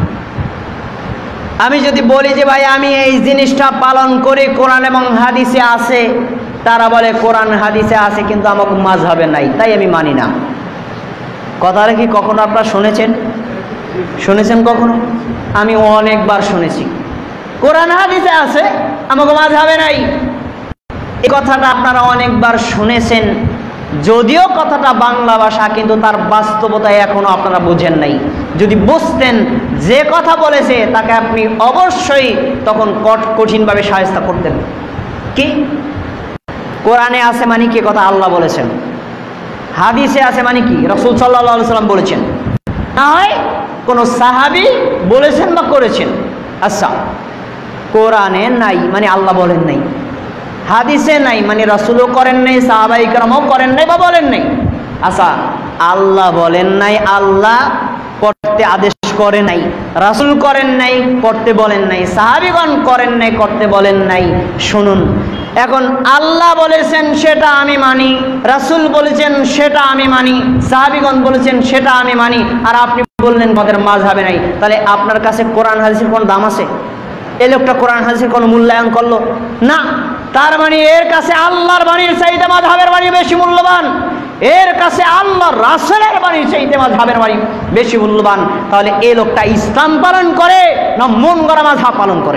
আমি যদি বলি যে ভাই আমি এই জিনিসটা পালন করি, কোরআন এবং হাদিসে আছে, তারা বলে কোরআন হাদিসে আছে কিন্তু আমাকে মাযহাবে নাই, তাই আমি মানি না। কথাটা কি কখনো আপনারা শুনেছেন? শুনেছেন কখনো? আমি অনেকবার শুনেছি, কোরআন হাদিসে আছে আমাকে মাযহাবে নাই। এই কথাটা আপনারা অনেকবার শুনেছেন, যদিও কথাটা বাংলা ভাষা, কিন্তু তার বাস্তবতা এখনো আপনারা বুঝেন নাই। যদি বুঝতেন যে কথা বলেছে তাকে আপনি অবশ্যই তখন কঠিনভাবে শায়েস্তা করতেন। কি কোরআনে আছে মানে কি কথা আল্লাহ বলেছেন, হাদিসে আছে মানে কি রাসূল সাল্লাল্লাহু আলাইহি সাল্লাম বলেছেন, না হয় কোন সাহাবী বলেছেন বা করেছেন। আচ্ছা, কোরআনে নাই মানে আল্লাহ বলেন নাই, হাদিসে নাই মানে রাসূলও করেন নাই, সাহাবায়ে কেরামও করেন নাই বা বলেন নাই। আচ্ছা, আল্লাহ বলেন নাই, আল্লাহ করতে আদেশ করে নাই, রাসূল করেন নাই, করতে বলেন নাই, সাহাবীগণ করেন নাই, করতে বলেন নাই। শুনুন, এখন আল্লাহ বলেছেন সেটা আমি মানি, রাসূল বলেছেন সেটা আমি মানি, সাহাবীগণ বলেছেন সেটা আমি মানি, আর আপনি বললেন আমাদের মাযহাবে নাই। তাহলে আপনার কাছে কোরআন হাদিসের কোনো দাম আছে? এই লোকটা কোরআন হাদিসের কোনো মূল্যায়ন করলো না, তার মানে এর কাছে আল্লাহর বাণীর চাইতে মাযহাবের বাণী বেশি মূল্যবান, এর কাছে আল্লাহর রাসূলের বাণীর চাইতে মাযহাবের বাণী বেশি মূল্যবান। তাহলে এই লোকটা ইসলাম পালন করে না মন গড়া মাযহাব পালন করে?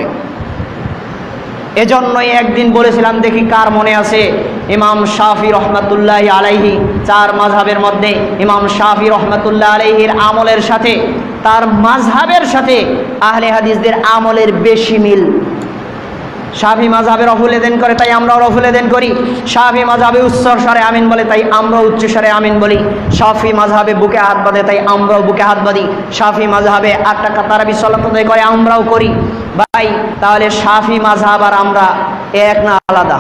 এজন্যই একদিন বলেছিলাম, দেখি কার মনে আছে, ইমাম শাফি রহমাতুল্লাহ আলাইহি, চার মাযহাবের মধ্যে ইমাম শাফি রহমাতুল্লাহ আলাইহির আমলের সাথে তার মাযহাবের সাথে আহলে হাদিসদের আমলের বেশি মিল। শাফি মাযহাবে রফুল এদেন করে, তাই আমরাও রফুল এদেন করি। শাফি মাযহাবে উচ্চ স্বরে আমিন বলে, তাই আমরাও উচ্চ স্বরে আমিন বলি। শাফি মাযহাবে বুকে হাত বাঁধে, তাই আমরাও বুকে হাত বাঁধি। শাফি মাযহাবে আট টাকা তারাবি সালাত আদায় করে, আমরাও করি। ভাই, তাহলে শাফি মাযহাব আর আমরা এক না আলাদা?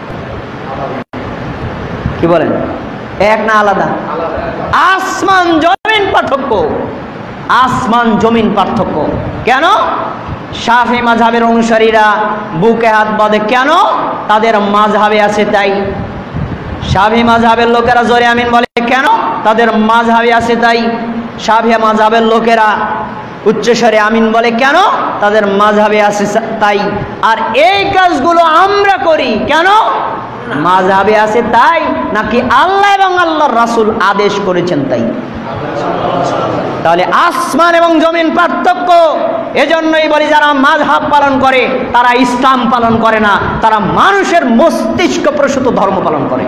কি বলেন, এক না আলাদা? আসমান জমিন পার্থক্য, আসমান জমিন পার্থক্য। কেন? শাফি মাযহাবের অনুসারীরা বুকে হাত বাঁধে কেন? তাদের মাযহাবে আছে তাই। শাফি মাযহাবের লোকেরা জোরে আমিন বলে কেন? তাদের মাযহাবে আছে তাই। শাফি মাযহাবের লোকেরা উচ্চস্বরে আমিন বলে কেন? তাদের মাযহাবে আছে তাই। আর এই কাজগুলো আমরা করি কেন? মাযহাবে আছে তাই, নাকি আল্লাহ এবং আল্লাহর রাসূল আদেশ করেছেন তাই? তাহলে আসমান এবং জমিন পার্থক্য। এজন্যই বলি, যারা মাযহাব পালন করে তারা ইসলাম পালন করে না, তারা মানুষের মস্তিষ্ক প্রসূত ধর্ম পালন করে।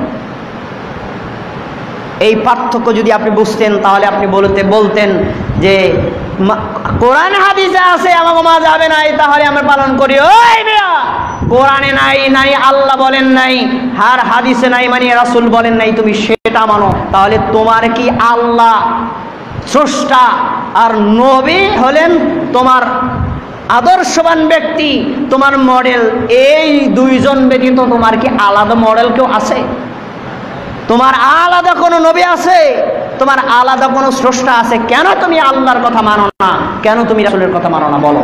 এই পার্থক্য যদি আপনি বুঝতেন, তাহলে আপনি বলতে বলতেন যে কোরআন হাদিসে আছে আমাকে মাযহাবে নাই, তাহলে আমরা পালন করি। ওই মিয়া, কোরআনে নাই নাই আল্লাহ বলেন নাই, আর হাদিসে নাই মানে রাসূল বলেন নাই, তুমি সেটা মানো। তাহলে তোমার কি আল্লাহ স্রষ্টা আর নবী হলেন তোমার আদর্শবান ব্যক্তি, তোমার মডেল, এই দুইজন ব্যতীত তোমার কি আলাদা মডেল কেউ আছে? তোমার আলাদা কোনো নবী আছে? তোমার আলাদা কোনো স্রষ্টা আছে? কেন তুমি আল্লাহর কথা মানো না? কেন তুমি রাসূলের কথা মানো না? বলো।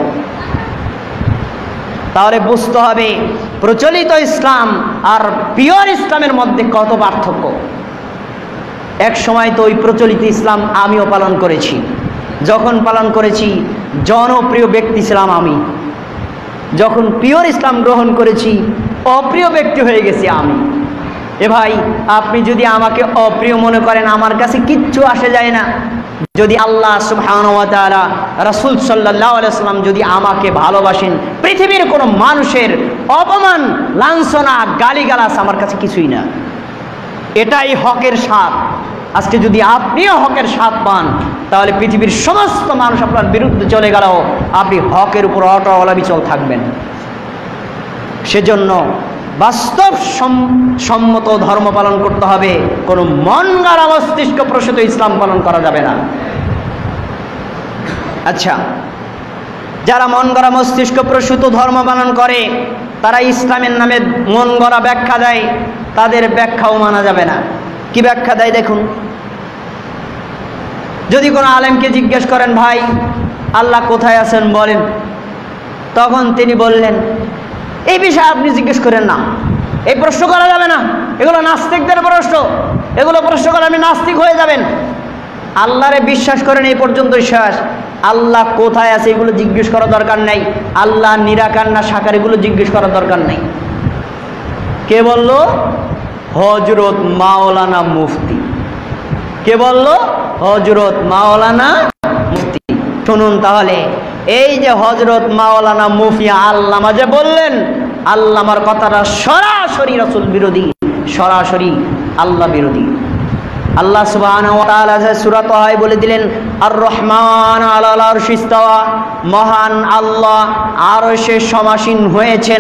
তাহলে বুঝতে হবে প্রচলিত ইসলাম আর পিওর ইসলামের মধ্যে কত পার্থক্য। এক সময় তো ওই প্রচলিত ইসলাম আমিও পালন করেছি। যখন পালন করেছি জনপ্রিয় ব্যক্তি ছিলাম আমি, যখন পিওর ইসলাম গ্রহণ করেছি অপ্রিয় ব্যক্তি হয়ে গেছি আমি। এ ভাই, আপনি যদি আমাকে অপ্রিয় মনে করেন, আমার কাছে কিচ্ছু আসে যায় না। যদি আল্লাহ সুবহানাহু ওয়া তাআলা, রাসূল সাল্লাল্লাহু আলাইহি ওয়াসাল্লাম যদি আমাকে ভালোবাসেন, পৃথিবীর কোনো মানুষের অপমান, লাঞ্ছনা, গালিগালাজ আমার কাছে কিছুই না। এটাই হকের স্বাদ। আজকে যদি আপনিও হকের স্বাদ পান, তাহলে পৃথিবীর সমস্ত মানুষ আপনার বিরুদ্ধে চলে গেলেও আপনি হকের উপর অটল অবিচল থাকবেন। সেজন্য বাস্তব সম্মত ধর্ম পালন করতে হবে, কোনো মন গড়া মস্তিষ্ক প্রসূত ইসলাম পালন করা যাবে না। আচ্ছা, যারা মন গড়া মস্তিষ্ক প্রসূত ধর্ম পালন করে, তারা ইসলামের নামে মন গড়া ব্যাখ্যা দেয়, তাদের ব্যাখ্যাও মানা যাবে না। কি ব্যাখ্যা দেয় দেখুন। যদি কোনো আলেমকে জিজ্ঞেস করেন, ভাই আল্লাহ কোথায় আছেন বলেন, তখন তিনি বললেন, এই বিষয়ে আপনি জিজ্ঞেস করেন না, এই প্রশ্ন করা যাবে না, এগুলো নাস্তিকদের প্রশ্ন, এগুলো প্রশ্ন করে আপনি নাস্তিক হয়ে যাবেন। আল্লাহরে বিশ্বাস করেন, এই পর্যন্ত শেষ। আল্লাহ কোথায় আছে এগুলো জিজ্ঞেস করা দরকার নাই, আল্লাহ নিরাকার না সাকার এগুলো জিজ্ঞেস করার দরকার নাই। কে বলল? হযরত মাওলানা মুফতি। কে বলল? হযরত মাওলানা মুফতি। শুনুন তাহলে, এই যে হযরত মাওলানা মুফতি আল্লামা যে বললেন, আল্লামার কথাটা সরাসরি রাসূল বিরোধী, সরাসরি আল্লাহ বিরোধী। আল্লাহ সুবহানাহু ওয়া তাআলা সূরা তাহায় বলে দিলেন, আর রহমান আলাল আরশি ইস্তাওয়া, মহান আল্লাহ আরশে সমাসীন হয়েছেন।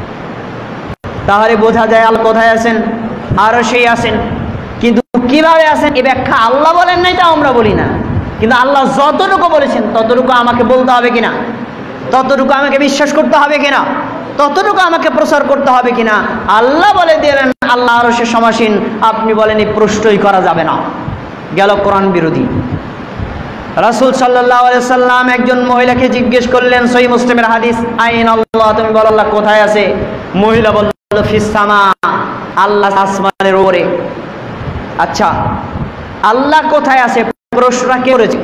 তাহলে বোঝা যায় আল্লাহ কোথায় আছেন? আরশেই আছেন। কিন্তু কিভাবে আছেন এই ব্যাখ্যা আল্লাহ বলেন নাই, তা আমরা বলি না। কিন্তু আল্লাহ যতটুকু বলেছেন ততটুকু আমাকে বলতে হবে কিনা, ততটুকু আমাকে বিশ্বাস করতে হবে কিনা, ততটুকু আমাকে প্রচার করতে হবে কিনা। আল্লাহ বলে দিলেন আল্লাহ আরশে সমাসীন, আপনি বলেন এই প্রশ্নই করা যাবে না, গেল কোরআন বিরোধী। রাসূল সাল্লাল্লাহু আলাইহি সাল্লাম একজন মহিলাকে জিজ্ঞেস করলেন, সহিহ মুসলিমের হাদিস, আইন আল্লাহ, তুমি বলো আল্লাহ কোথায় আছে? মহিলা বলল, ফিস সামা, আল্লাহ আসমানের উপরে। আচ্ছা, আল্লাহ কোথায় আছে প্রশ্নটা কে করেছে?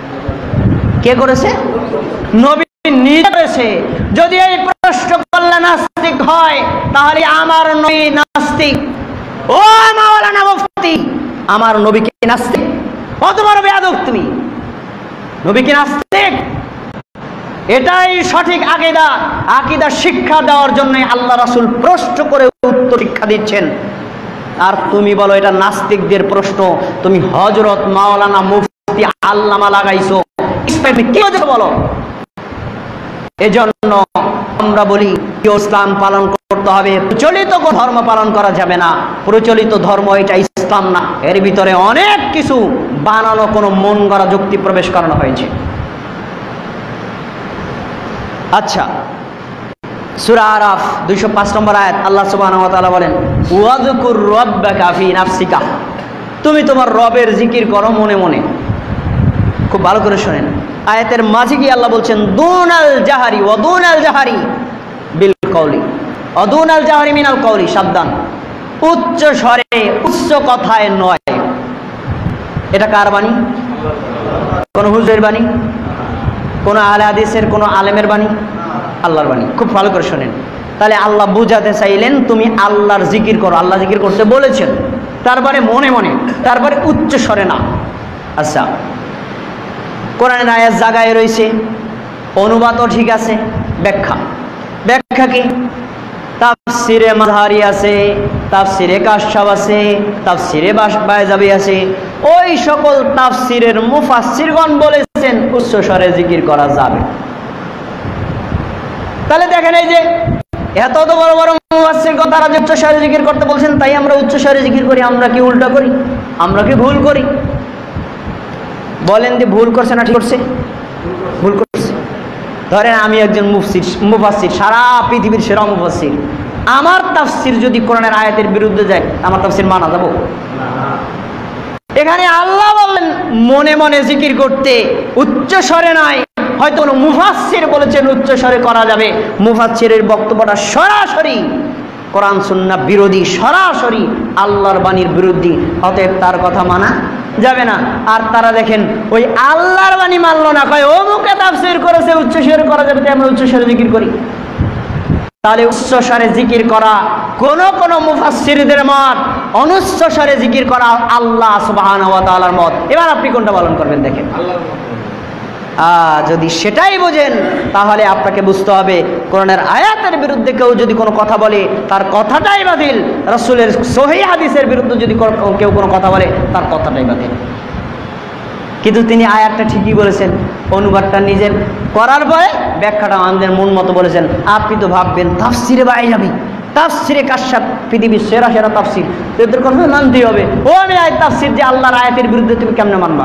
কে করেছে? নবী নিজে করেছে। যদি এই প্রশ্ন করলে নাস্তিক হয়, তাহলে আমার নবী নাস্তিক। ও মাওলানা মুফতি, আমার নবী কি নাস্তিক? কত বড় বেয়াদব তুমি! নবী কি নাস্তিক? এটাই সঠিক আকীদা। আকীদা শিক্ষা দেওয়ার জন্য আল্লাহ রাসূল প্রশ্ন করে উত্তর শিক্ষা দিচ্ছেন। আর তুমি বলো এটা নাস্তিকদের প্রশ্ন, তুমি হযরত মাওলানা মুফতি আল্লামা লাগাইছো, কি বলো? এজন্য আমরা বলি ইসলাম পালন করতে হবে, প্রচলিত ধর্ম পালন করা যাবে না। প্রচলিত ধর্ম এটা ইসলাম না, এর ভিতরে অনেক কিছু বানানো কোনো মন গড়া যুক্তি প্রবেশ করানো হয়েছে। আচ্ছা, সূরা আরাফ দুইশো পাঁচ নম্বর আয়াত, আল্লাহ সুবহানাহু ওয়া তাআলা বলেন, ওয়াযকুর রাব্বাকা ফি নাফসিকা, তুমি তোমার রবের জিকির করো মনে মনে। খুব ভালো করে শুনেন, আয়াতের মাঝে গিয়ে আল্লাহ বলছেন, দুনাল জাহারি ওয়া দুনাল জাহারি বিল কওলি, ওয়া দুনাল জাহারি মিনাল কওলি, সাবধান, উচ্চ স্বরে উচ্চ কথায় নয়। এটা কার বাণী? কোন হুজুরের বাণী? কোন আলে হাদিসের কোন আলেমের বাণী? আল্লাহর বাণী। খুব ভালো করে শোনেন। তাহলে আল্লাহ বুঝাতে চাইলেন তুমি আল্লাহর জিকির করো, আল্লাহ জিকির করতে বলেছেন, তারপরে মনে মনে, তারপরে উচ্চ স্বরে না। আচ্ছা, কোরআনের আয়াত জায়গায় রয়েছে, অনুবাদও ঠিক আছে, ব্যাখ্যা ব্যাখ্যা কি? তাফসিরে মাযহারি আছে, তাফসিরে কাশফ আছে, তাফসিরে বায়জাবি আছে। ওই সকল তাফসিরের মুফাসসিরগণ বলেছেন উচ্চ স্বরে জিকির করা যাবে। তাহলে দেখেন, এই যে এত তো বড় বড় মুফাসসিরগণ তারা উচ্চ স্বরে জিকির করতে বলছেন, তাই আমরা উচ্চ স্বরে জিকির করি। আমরা কি উল্টা করি? আমরা কি ভুল করি? বলেন যে ভুল করছে না ঠিক করছে? ভুল করছে। ধরেন আমি একজন মুফসির, মুফাসসির, সারা পৃথিবীর সেরা মুফাসসির, আমার তাফসির যদি কোরআনের আয়াতের বিরুদ্ধে যায়, আমার তাফসির মানা যাবো? এখানে আল্লাহ বললেন মনে মনে জিকির করতে, উচ্চ স্বরে নয়। হয়তো কোনো মুফাসসির বলেছেন উচ্চ স্বরে করা যাবে, মুফাসসিরের বক্তব্যটা সরাসরি কোরআন সুন্নাহ বিরোধী, সরাসরি আল্লাহর বাণীর বিরোধী, অতএব তার কথা মানা যাবে না। আর তারা দেখেন ওই আল্লাহর বাণী মানলো না, কয় অমুকে তাফসীর করেছে উচ্চ স্বরে করা যাবে, তাই আমরা উচ্চ স্বরে জিকির করি। তাহলে উচ্চ স্বরে জিকির করা কোন কোন মুফাসসিরদের মত, অনুচ্চ স্বরে জিকির করা আল্লাহ সুবহানাহু ওয়া তাআলার মত। এবার আপনি কোনটা পালন করবেন দেখেন। যদি সেটাই বোঝেন, তাহলে আপনাকে বুঝতে হবে কোরআনের আয়াতের বিরুদ্ধে কেউ যদি কোনো কথা বলে, তার কথাটাই বাতিল। রাসূলের সহিহ হাদিসের বিরুদ্ধে যদি কেউ কোনো কথা বলে, তার কথাটাই বাতিল। কিন্তু তিনি আয়াতটা ঠিকই বলেছেন, অনুবাদটা নিজের করার পরে ব্যাখ্যাটা আমাদের মন মতো বলেছেন। আপনি তো ভাববেন তাফসিরে বাই যাবি, তাফসিরে কাশাফ পৃথিবীর সেরা সেরা তাফসির, এদের কথা মানতেই হবে। ও আমি আয়াত তাফসির যে আল্লাহর আয়াতের বিরুদ্ধে তুমি কেমনে মানবা?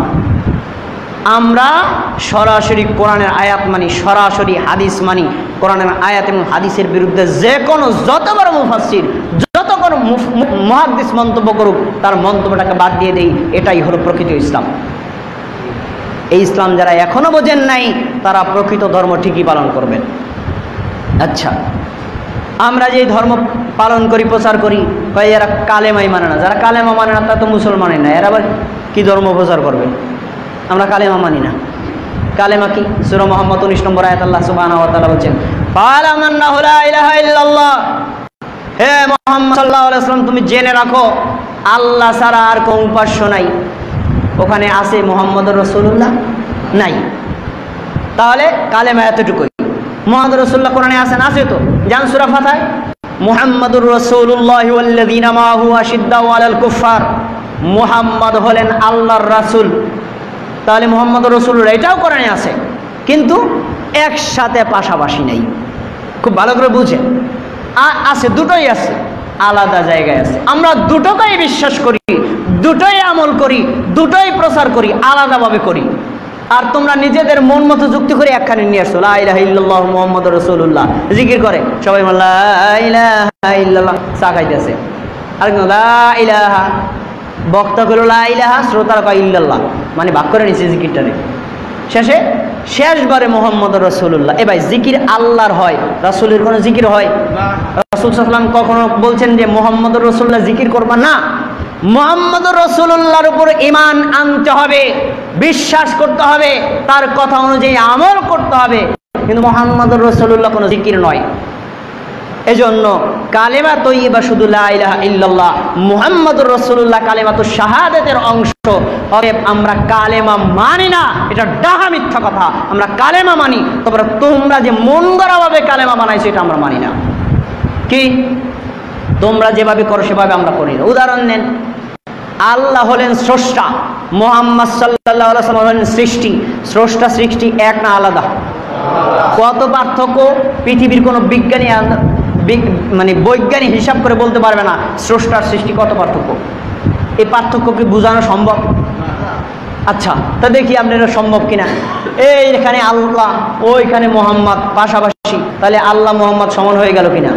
আমরা সরাসরি কোরআনের আয়াত মানি, সরাসরি হাদিস মানি। কোরআনের আয়াত এবং হাদিসের বিরুদ্ধে যে কোনো যত বড় মুফাসসির, যত বড় মুহাদ্দিস মন্তব্য করুক, তার মন্তব্যটাকে বাদ দিয়ে দেই। এটাই হলো প্রকৃত ইসলাম। এই ইসলাম যারা এখনো বোঝেন নাই, তারা প্রকৃত ধর্ম ঠিকই পালন করবেন। আচ্ছা, আমরা যে ধর্ম পালন করি, প্রচার করি, কয় এরা কালেমাই মানে না। যারা কালেমা মানে না তারা তো মুসলমানই না, এরা আবার কি ধর্ম প্রচার করবে? আমরা কালেমা মানি না। কালেমা কি? সূরা মুহাম্মদ উনিশ নম্বর আয়াত আল্লাহ সুবহানাহু ওয়া তাআলা বলেন, ক্বালা আন্নাহু লা ইলাহা ইল্লাল্লাহ, হে মুহাম্মদ সাল্লাল্লাহু আলাইহি ওয়াসাল্লাম তুমি জেনে রাখো আল্লাহ ছাড়া আর কোনো উপাস্য নাই। ওখানে আছে মুহাম্মদুর রাসূলুল্লাহ? নাই। তাহলে কালেমা এতটুকুই। মুহাম্মদুর রাসূলুল্লাহ কোরআনে আছেন? আছে তো। জান সূরা ফাতিহা, মুহাম্মাদুর রাসূলুল্লাহি ওয়াল্লাযীনা মাআহু আশিদ্দাউ আলাল কুফফার, মুহাম্মদ হলেন আল্লাহর রাসূল। তাহলে মুহাম্মদুর রাসূলুল্লাহ এটাও কোরআনে আছে, কিন্তু একসাথে পাশাপাশি নেই। খুব ভালো করে বুঝেন, আছে, দুটোই আছে, আলাদা জায়গায় আছে। আমরা দুটোকেই বিশ্বাস করি, দুটোই আমল করি, দুটোই প্রচার করি, আলাদাভাবে করি। আর তোমরা নিজেদের মন মতো যুক্তি করে একখানে নিয়ে আসছো, লা ইলাহা ইল্লাল্লাহ মুহাম্মাদুর রাসূলুল্লাহ, জিকির করে সবাই লা ইলাহা ইল্লাল্লাহ, চা খাইতেছে, আর লা ইলাহা, বক্তা করলো লা ইলাহা, শ্রোতারা কয় ইল্লাল্লাহ, মানে ভাগ করে নিচ্ছে জিকিরটারে। শেষে শেষবারে মুহাম্মাদুর রাসূলুল্লাহ। এ ভাই, জিকির আল্লাহর হয়, রাসূলের কোনো জিকির হয়? রাসূল সাল্লাল্লাহু আলাইহি ওয়াসাল্লাম কখনো বলছেন যে মুহাম্মাদুর রাসূলুল্লাহ জিকির করবা না? মুহাম্মাদুর রাসূলুল্লাহর উপর ঈমান আনতে হবে, বিশ্বাস করতে হবে, তার কথা অনুযায়ী আমল করতে হবে। কিন্তু মুহাম্মাদুর রাসূলুল্লাহ কোনো জিকির নয়। এজন্য কালেমা তয়্যিবা শুধু লা ইলাহা ইল্লাল্লাহ মুহাম্মাদুর রাসূলুল্লাহ কালেমাতুশ শাহাদাতের অংশ। অতএব আমরা কালেমা মানি না, এটা ডাহা মিথ্যা কথা। আমরা কালেমা মানি, তবে তোমরা যে মন গড়াভাবে কালেমা বানাইছো এটা আমরা মানি না। কি তোমরা যেভাবে করো সেভাবে আমরা করি না। উদাহরণ নেন, আল্লাহ হলেন স্রষ্টা, মুহাম্মদ সাল্লাল্লাহু আলাইহি ওয়াসাল্লাম হলেন সৃষ্টি। স্রষ্টা সৃষ্টি এক না আলাদা? কত পার্থক্য! পৃথিবীর কোনো বিজ্ঞানী মানে বৈজ্ঞানিক হিসাব করে বলতে পারবে না স্রষ্টার সৃষ্টি কত পার্থক্য। এই পার্থক্য কি বোঝানো সম্ভব? আচ্ছা, তা দেখি আপনারা সম্ভব কিনা। এই এখানে আল্লাহ, ওইখানে মুহাম্মদ পাশাপাশি, তাহলে আল্লাহ মুহাম্মদ সমান হয়ে গেল কিনা?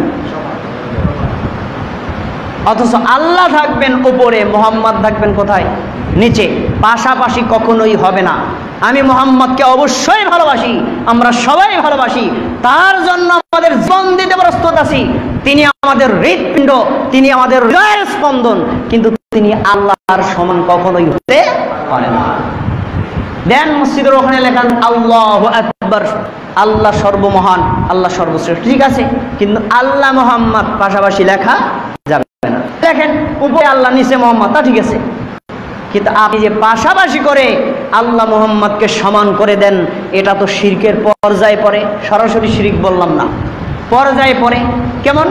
অথচ আল্লাহ থাকবেন উপরে, মুহাম্মদ থাকবেন কোথায়? নিচে। পাশাপাশি কখনোই হবে না। আমি মুহাম্মদকে অবশ্যই ভালোবাসি, আমরা সবাই ভালোবাসি, তার জন্য আমাদের জীবন দিতে প্রস্তুত আছি। তিনি আমাদের হৃৎপিণ্ড, তিনি আমাদের হৃদয়ের স্পন্দন, কিন্তু তিনি আল্লাহর সমান কখনোই হতে পারেন না। দেন মসজিদের ওখানে লেখান আল্লাহু আকবার, আল্লাহ সর্বমহান, আল্লাহ সর্বশ্রেষ্ঠ, ঠিক আছে, কিন্তু আল্লাহ মুহাম্মদ পাশাপাশি লেখা যাবে না। দেখেন উপরে আল্লাহ, নিচে মুহাম্মদ, তা ঠিক আছে, কিন্তু আপনি যে পাশাপাশি করে আল্লাহ মুহাম্মদকে সমান করে দেন, এটা তো শিরকের পর্যায়ে পড়ে। সরাসরি শিরক বললাম না, পর্যায়ে পড়ে। কেমন?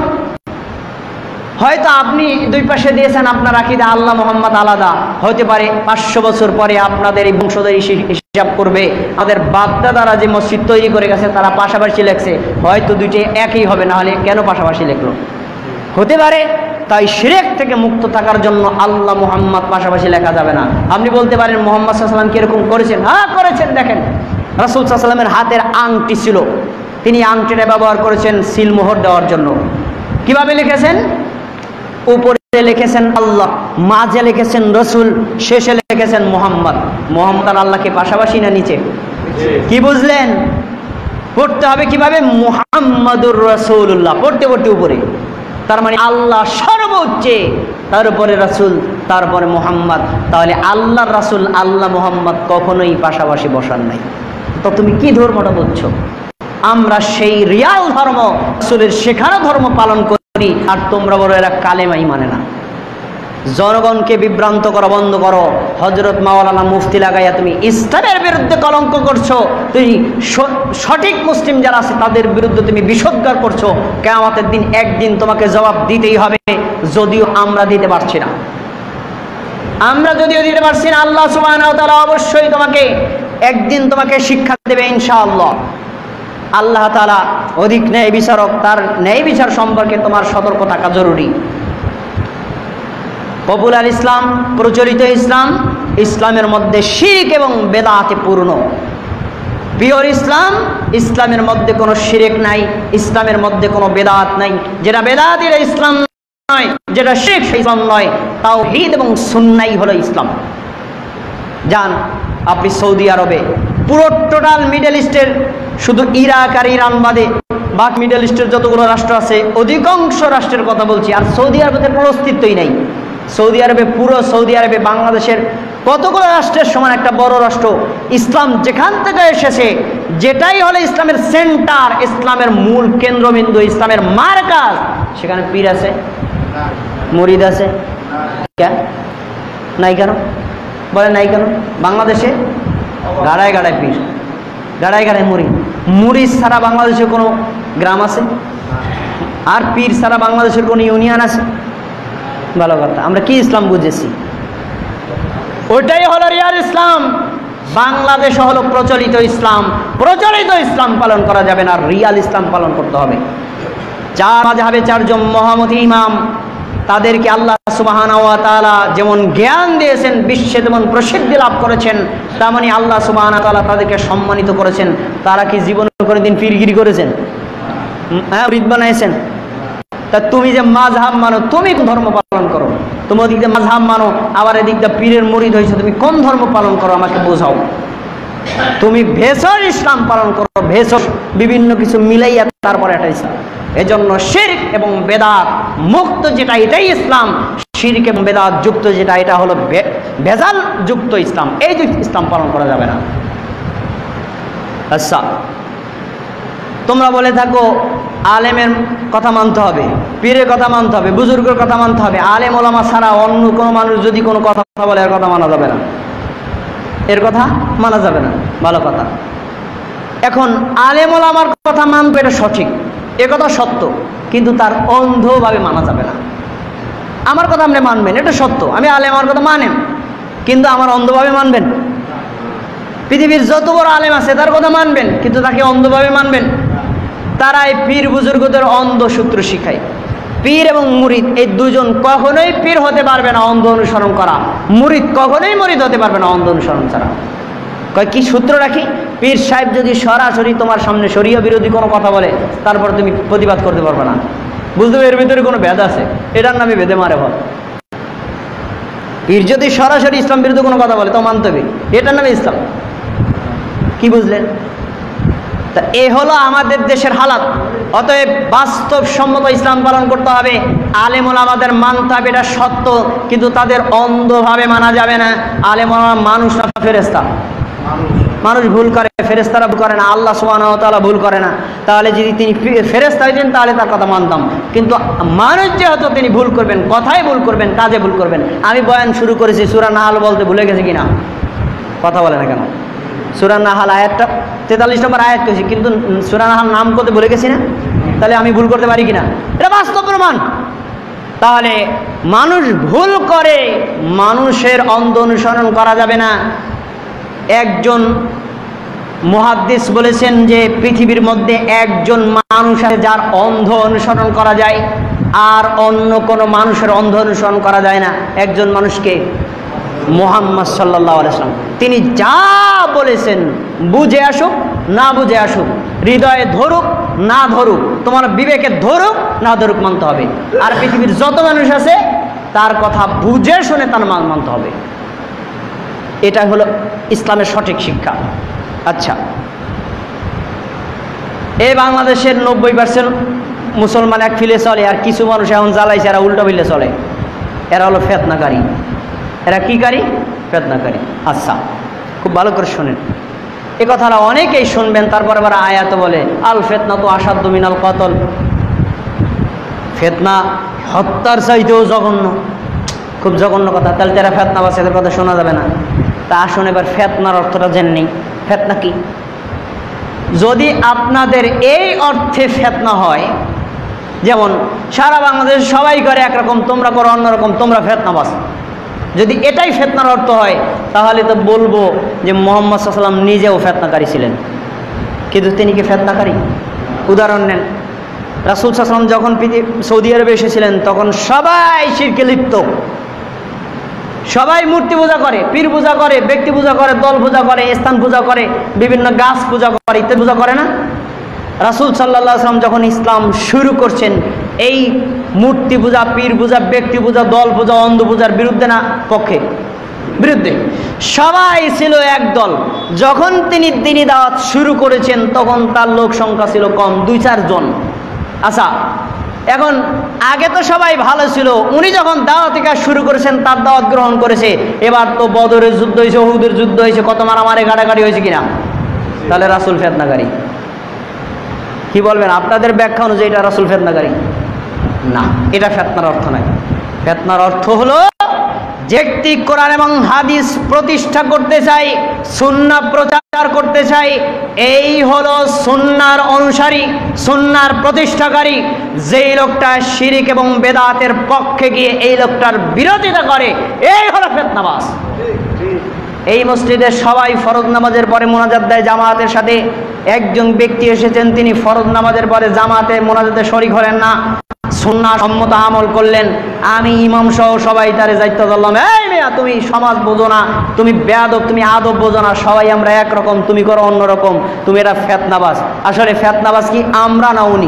হয়তো আপনি দুই পাশে দিয়েছেন আপনার আকীদা আল্লাহ মুহাম্মদ আলাদা, হতে পারে পাঁচশো বছর পরে আপনাদের এই বংশধর হিসাব করবে আমাদের বাপদাদারা যে মসজিদ তৈরি করে গেছে তারা পাশাপাশি লেখছে, হয়তো দুইটি একই হবে, না হলে কেন পাশাপাশি লেখলো? হতে পারে। তাই শিরক থেকে মুক্ত থাকার জন্য আল্লাহ মুহাম্মদ পাশাপাশি লেখা যাবে না। আপনি বলতে পারেন মুহাম্মদ সাল্লাল্লাহু আলাইহি ওয়াসাল্লাম কিরকম করেছেন? হ্যাঁ করেছেন। দেখেন রাসূল সাল্লাল্লাহু আলাইহি ওয়াসাল্লামের হাতের আংটি ছিল, তিনি আংটিটা ব্যবহার করেছেন সিলমোহর দেওয়ার জন্য। কিভাবে লিখেছেন? উপরে লিখেছেন আল্লাহ, মাঝে লিখেছেন রসুল, শেষে লিখেছেন মুহাম্মদ। মুহাম্মদ আর আল্লাহকে পাশাপাশি না নিচে? কি বুঝলেন? পড়তে হবে কিভাবে? মুহাম্মাদুর রাসূলুল্লাহ, পড়তে পড়তে উপরে। তার মানে আল্লাহ সর্বোচ্চে, তারপরে রাসূল, তারপরে মুহাম্মদ। তাহলে আল্লাহর রাসূল আল্লাহ মুহাম্মদ কখনোই পাশাপাশি বসান নাই। তো তুমি কি ধর্মটা বলছো? আমরা সেই রিয়াল ধর্ম, রাসূলের শেখানো ধর্ম পালন করি, আর তোমরা বলো এরা কালেমাই মানে না। জনগণকে বিভ্রান্ত করা বন্ধ করো। হযরত মাওলানা মুফতি লাগাইয়া তুমি ইসলামের বিরুদ্ধে কলঙ্ক করছো, তুমি সঠিক মুসলিম যারা আছে তাদের বিরুদ্ধে তুমি বিষোদ্গার করছো। কিয়ামতের দিন একদিন তোমাকে জবাব দিতেই হবে, যদিও আমরা দিতে পারছি না। আমরা যদিও দিতে পারছি না, আল্লাহ সুবহানাহু ওয়া তাআলা অবশ্যই তোমাকে একদিন তোমাকে শিক্ষা দেবে ইনশাআল্লাহ। আল্লাহ তাআলা অধিক ন্যায় বিচারক, তার ন্যায় বিচার সম্পর্কে তোমার সতর্ক থাকা জরুরি। পপুলার ইসলাম, প্রচলিত ইসলাম, ইসলামের মধ্যে শিরক এবং বেদাতে পূর্ণ। পিওর ইসলাম, ইসলামের মধ্যে কোনো শিরক নাই, ইসলামের মধ্যে কোনো বেদাত নাই। যেটা বেদাত এটা ইসলাম নয়, যেটা শিরক সেই ইসলাম নয়। তাওহীদ এবং সুন্নাহই হলো ইসলাম। যান আপনি সৌদি আরবে, পুরো টোটাল মিডল ইস্টের শুধু ইরাক আর ইরান বাদে বাকি মিডল ইস্টের যতগুলো রাষ্ট্র আছে অধিকাংশ রাষ্ট্রের কথা বলছি, আর সৌদি আরবের কোনো অস্তিত্বই নাই। সৌদি আরবে, পুরো সৌদি আরবে বাংলাদেশের কতগুলো রাষ্ট্রের সমান একটা বড় রাষ্ট্র। ইসলাম যেখান থেকে এসেছে, যেটাই হলো ইসলামের সেন্টার, ইসলামের মূল কেন্দ্রবিন্দু, ইসলামের মারকাজ, সেখানে পীর আছে, মুরিদ আছে। কেন নাই? কেন বলে নাই কেন? বাংলাদেশে গাড়ায় গাড়ায় পীর, গাড়ায় গাড়ায় মুরিদ। মুরিদ ছাড়া বাংলাদেশের কোনো গ্রাম আছে? আর পীর ছাড়া বাংলাদেশের কোনো ইউনিয়ন আছে? ভালো কথা। আমরা কি ইসলাম বুঝেছি? ওইটাই হলো রিয়াল ইসলাম। বাংলাদেশ হলো প্রচলিত ইসলাম। প্রচলিত ইসলাম পালন করা যাবে না, রিয়াল ইসলাম পালন করতে হবে। চার মাযহাবে চারজন মহামতি ইমাম, তাদেরকে আল্লাহ সুবহানাহু ওয়া তাআলা যেমন জ্ঞান দিয়েছেন, বিশ্বে যেমন প্রসিদ্ধি লাভ করেছেন, তেমনি আল্লাহ সুবহানাহু ওয়া তাআলা তাদেরকে সম্মানিত করেছেন। তারা কি জীবনে কোনোদিন পীরগিরি করেছেন? হ্যাঁ, মুরিদ বানাইছেন। তা তুমি যে মাযহাব মানো, তুমি কোন ধর্ম পালন করো? তুমি ওদিক দিয়ে মাযহাব মানো, আবার এদিক দিয়ে পীরের মুরিদ হয়েছে, তুমি কোন ধর্ম পালন করো আমাকে বোঝাও। তুমি ভেষজ ইসলাম পালন করো, ভেষজ বিভিন্ন কিছু মিলাইয়া তারপরে একটা ইসলাম। এজন্য শিরক এবং বেদাত মুক্ত যেটা এটাই ইসলাম, শিরক এবং বেদাত যুক্ত যেটা এটা হলো ভেজাল যুক্ত ইসলাম। এই যুক্ত ইসলাম পালন করা যাবে না। আচ্ছা, তোমরা বলে থাকো আলেমের কথা মানতে হবে, পীরের কথা মানতে হবে, বুজুর্গের কথা মানতে হবে। আলেম ওলামা ছাড়া অন্য কোনো মানুষ যদি কোনো কথা বলে এর কথা মানা যাবে না, এর কথা মানা যাবে না। ভালো কথা। এখন আলেম ওলামার কথা মানবে, এটা সঠিক, এ কথা সত্য, কিন্তু তার অন্ধভাবে মানা যাবে না। আমার কথা আপনি মানবেন, এটা সত্য, আমি আলেম, আমার কথা মানেন, কিন্তু আমার অন্ধভাবে মানবেন। পৃথিবীর যত বড় আলেম আছে তার কথা মানবেন, কিন্তু তাকে অন্ধভাবে মানবেন। তারাই পীর বুজুর্গদের অন্ধ সূত্র শিখায়। পীর এবং মুরিদ এই দুজন কখনোই পীর হতে পারবে না অন্ধ অনুসরণ করা, মুরিদ কখনোই মুরিদ হতে পারবে না অন্ধ অনুসরণ ছাড়া। কয় কি সূত্র রাখি? পীর সাহেব যদি সরাসরি তোমার সামনে শরিয়া বিরোধী কোনো কথা বলে, তারপর তুমি প্রতিবাদ করতে পারবে না। বুঝতে হবে এর ভিতরে কোনো ভেদ আছে, এটার নামে ভেদে মারে বল। পীর যদি সরাসরি ইসলাম বিরোধী কোনো কথা বলে তো মানতে হবে, এটার নামে ইসলাম। কি বুঝলেন? তা এ হলো আমাদের দেশের হালাত। অতএব বাস্তবসম্মত ইসলাম পালন করতে হবে, আলেম ওলামাদের মানতে হবে, এটা সত্য, কিন্তু তাদের অন্ধভাবে মানা যাবে না। আলেম ওলামা মানুষ না ফেরেশতা? মানুষ ভুল করে, ফেরেশতারা ভুল করে না, আল্লাহ সুবহানাহু ওয়া তাআলা ভুল করে না। তাহলে যদি তিনি ফেরেশতা হইতেন তাহলে তার কথা মানতাম, কিন্তু মানুষ যেহেতু তিনি ভুল করবেন, কথায় ভুল করবেন, কাজে ভুল করবেন। আমি বয়ান শুরু করেছি, সূরা নাহাল বলতে ভুলে গেছি কিনা? কথা বলে না কেন? সূরা নাহাল আয়াতটা তেতাল্লিশ নম্বর আয়াত করেছি, কিন্তু সূরা নাহাল নাম করতে ভুলে গেছি না? তাহলে আমি ভুল করতে পারি কিনা? এটা বাস্তব প্রমাণ। তাহলে মানুষ ভুল করে, মানুষের অন্ধ অনুসরণ করা যাবে না। একজন মুহাদ্দিস বলেছেন যে পৃথিবীর মধ্যে একজন মানুষ আছে যার অন্ধ অনুসরণ করা যায়, আর অন্য কোনো মানুষের অন্ধ অনুসরণ করা যায় না। একজন মানুষকে মুহাম্মদ সাল্লাল্লাহু আলাইহি ওয়াসাল্লাম, তিনি যা বলেছেন, বুঝে আসুক না বুঝে আসুক, হৃদয়ে ধরুক না ধরুক, তোমার বিবেকে ধরুক না ধরুক, মানতে হবে। আর পৃথিবীর যত মানুষ আছে তার কথা বুঝে শুনে তার মানতে হবে। এটা হলো ইসলামের সঠিক শিক্ষা। আচ্ছা, এই বাংলাদেশের নব্বই পার্সেন্ট মুসলমান এক ফিলে চলে, আর কিছু মানুষ এখন জ্বালাইছে, এরা উল্টো ফিলে চলে। এরা হলো ফেতনাকারী। এরা কি কারী? ফেতনাকারী। আচ্ছা, খুব ভালো করে শোনেন, এ কথাটা অনেকেই শুনবেন। তারপর আবার আয়াত বলে আল ফেতনা তো আসাদ্দু মিনাল কতল, ফেতনা হত্যার চাইতেও জঘন্য। খুব জঘন্য কথা। তাহলে তারা ফেতনা বাস, এদের কথা শোনা যাবে না। তা আসুন এবার ফেতনার অর্থটা জেনে নেই। ফেতনা কি? যদি আপনাদের এই অর্থে ফেতনা হয়, যেমন সারা বাংলাদেশ সবাই করে একরকম, তোমরা করো অন্যরকম, তোমরা ফেতনা বাস, যদি এটাই ফেতনার অর্থ হয়, তাহলে তো বলবো যে মুহাম্মদ সাল্লাল্লাহু আলাইহি ওয়াসাল্লাম নিজেও ফেতনাকারী ছিলেন। কিন্তু তিনি কি ফেতনাকারী? উদাহরণ নেন, রাসূল সাল্লাল্লাহু আলাইহি ওয়াসাল্লাম যখন সৌদি আরবে এসেছিলেন তখন সবাই শিরকে লিপ্ত, সবাই মূর্তি পূজা করে, পীর পূজা করে, ব্যক্তি পূজা করে, দল পূজা করে, স্থান পূজা করে, বিভিন্ন গাছ পূজা করে, ইত্যাদি পূজা করে না? রাসূল সাল্লাল্লাহু আলাইহি ওয়াসাল্লাম যখন ইসলাম শুরু করছেন এই মূর্তি পূজা, পীর পূজা, ব্যক্তি পূজা, দল পূজা, অন্ধ পূজার বিরুদ্ধে না পক্ষে? বিরুদ্ধে। সবাই ছিল একদল। যখন তিনি দ্বীনি দাওয়াত শুরু করেছেন তখন তার লোক সংখ্যা ছিল কম, দুই চারজন। আচ্ছা, এখন আগে তো সবাই ভালো ছিল, উনি যখন দাওয়াতি কাজ শুরু করেছেন, তার দাওয়াত গ্রহণ করেছে, এবার তো বদরের যুদ্ধ হয়েছে, উহুদের যুদ্ধ হয়েছে, কত মারামারি গাড়াগাড়ি হয়েছে কিনা? তাহলে রাসূল ফেতনাকারী? কি বলবেন? আপনাদের ব্যাখ্যা অনুযায়ী এটা রাসূল ফেতনাকারী না, এটা ফেতনার অর্থ নয়। ফেতনার অর্থ হলো যে ব্যক্তি কোরআন এবং হাদিস প্রতিষ্ঠা করতে চাই, সুন্নাহ প্রচার করতে চাই, এই হলো সুন্নাহর অনুসারী, সুন্নাহর প্রতিষ্ঠাকারী। যেই লোকটা শিরিক এবং বেদাতের পক্ষে গিয়ে এই লোকটার বিরোধিতা করে, এই হলো ফিতনাবাজ। এই মসজিদে সবাই ফরজ নামাজের পরে মোনাজাত দেয় জামাতের সাথে। একজন ব্যক্তি এসেছেন, তিনি ফরজ নামাজের পরে জামাতে মোনাজাতে শরীক হলেন না, সুন্নাহ সম্মত আমল করলেন। আমি ইমাম সহ সবাই তারে যাইতে বললাম, এই মেয়া তুমি সমাজ বোঝো না, তুমি বেয়াদব, তুমি আদব বোঝো না, সবাই আমরা একরকম, তুমি করো অন্যরকম, তুমি এটা ফেতনাবাজ। আসলে ফেতনাবাজ কি আমরা না উনি?